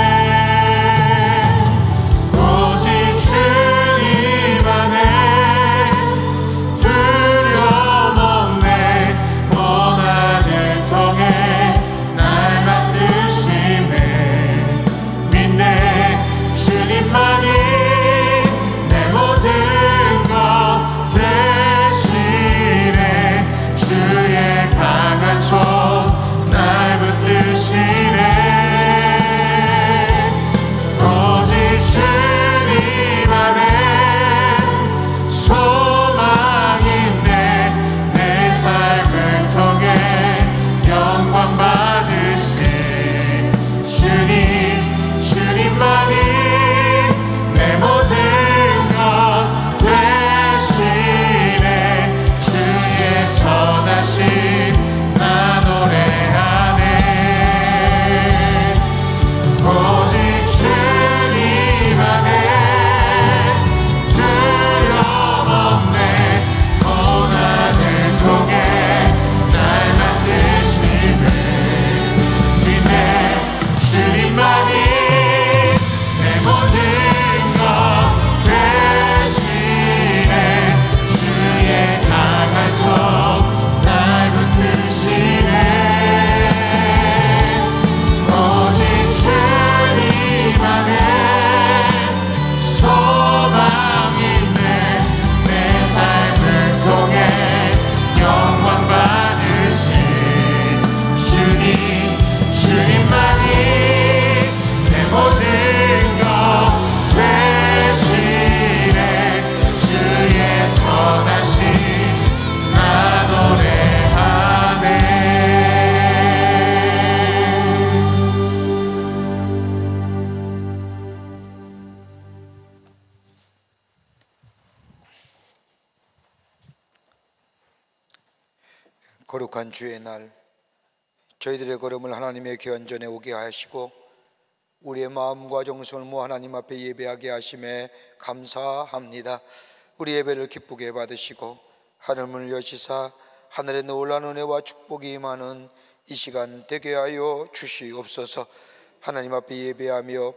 오직 주님 안에 두려움 없네. 고난을 통해 날 만드심을 믿네. 주님만이 내 모든 거룩한 주의 날, 저희들의 걸음을 하나님의 견전에 오게 하시고 우리의 마음과 정성을 모아 하나님 앞에 예배하게 하심에 감사합니다. 우리 예배를 기쁘게 받으시고 하늘문을 여시사 하늘의 놀라운 은혜와 축복이 임하는 이 시간 되게 하여 주시옵소서. 하나님 앞에 예배하며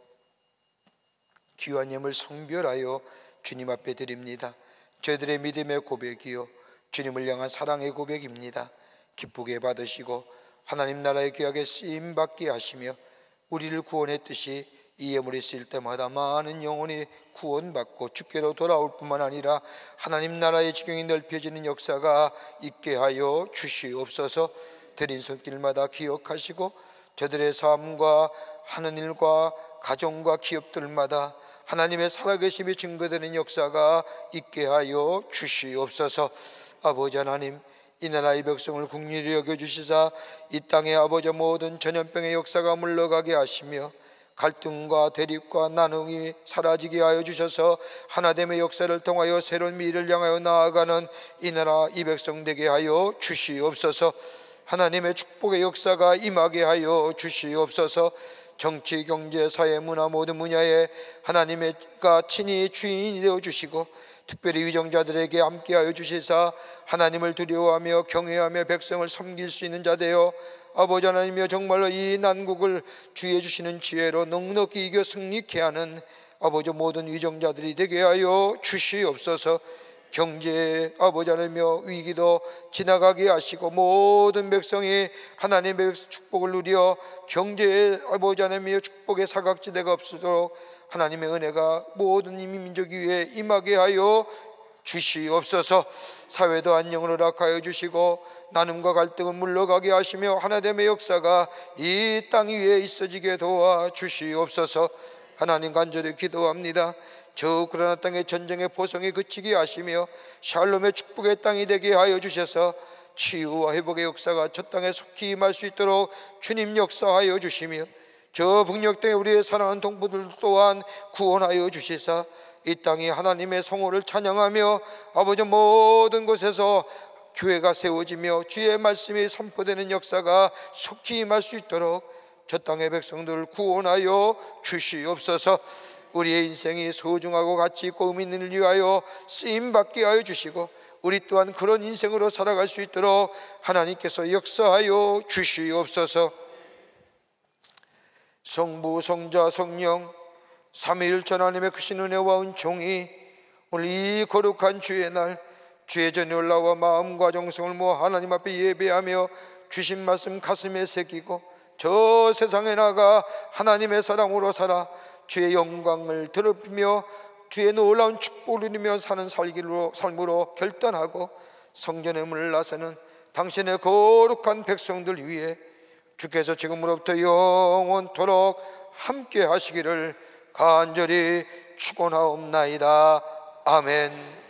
귀한 예물 성별하여 주님 앞에 드립니다. 저희들의 믿음의 고백이요 주님을 향한 사랑의 고백입니다. 기쁘게 받으시고 하나님 나라의 귀하게 쓰임받게 하시며 우리를 구원의 뜻이 이 예물이 쓰일 때마다 많은 영혼이 구원받고 주께로 돌아올 뿐만 아니라 하나님 나라의 지경이 넓혀지는 역사가 있게 하여 주시옵소서. 드린 손길마다 기억하시고 저들의 삶과 하는 일과 가정과 기업들마다 하나님의 살아계심이 증거되는 역사가 있게 하여 주시옵소서. 아버지 하나님, 이 나라의 백성을 긍휼히 여겨주시사 이 땅의 아버지 모든 전염병의 역사가 물러가게 하시며 갈등과 대립과 나눔이 사라지게 하여 주셔서 하나됨의 역사를 통하여 새로운 미래를 향하여 나아가는 이 나라 이 백성 되게 하여 주시옵소서. 하나님의 축복의 역사가 임하게 하여 주시옵소서. 정치, 경제, 사회, 문화 모든 분야에 하나님의가 친히 주인이 되어 주시고 특별히 위정자들에게 함께하여 주시사 하나님을 두려워하며 경외하며 백성을 섬길 수 있는 자 되어 아버지 하나님이여 정말로 이 난국을 주의 주시는 지혜로 넉넉히 이겨 승리케 하는 아버지 모든 위정자들이 되게 하여 주시옵소서. 경제 아버지 하나님이여 위기도 지나가게 하시고 모든 백성이 하나님의 축복을 누려 경제의 아버지 하나님이여 축복의 사각지대가 없도록 하나님의 은혜가 모든 민족 위에 임하게 하여 주시옵소서. 사회도 안녕을 허락하여 주시고 나눔과 갈등은 물러가게 하시며 하나됨의 역사가 이 땅 위에 있어지게 도와 주시옵소서. 하나님 간절히 기도합니다. 저 우크라이나 땅의 전쟁의 보성이 그치게 하시며 샬롬의 축복의 땅이 되게 하여 주셔서 치유와 회복의 역사가 저 땅에 속히 임할 수 있도록 주님 역사하여 주시며 저 북녘 땅에 우리의 사랑하는 동포들 또한 구원하여 주시사 이 땅이 하나님의 성호를 찬양하며 아버지 모든 곳에서 교회가 세워지며 주의 말씀이 선포되는 역사가 속히 임할 수 있도록 저 땅의 백성들을 구원하여 주시옵소서. 우리의 인생이 소중하고 가치 있고 의미 있는 일 위하여 쓰임받게 하여 주시고 우리 또한 그런 인생으로 살아갈 수 있도록 하나님께서 역사하여 주시옵소서. 성부, 성자, 성령 삼위일체 하나님의 크신 은혜와 은총이 오늘 이 거룩한 주의 날 주의 전에 올라와 마음과 정성을 모아 하나님 앞에 예배하며 주신 말씀 가슴에 새기고 저 세상에 나가 하나님의 사랑으로 살아 주의 영광을 더럽히며 주의 놀라운 축복을 누리며 사는 살기로, 삶으로 결단하고 성전의 문을 나서는 당신의 거룩한 백성들 위해 주께서 지금으로부터 영원토록 함께 하시기를 간절히 축원하옵나이다. 아멘.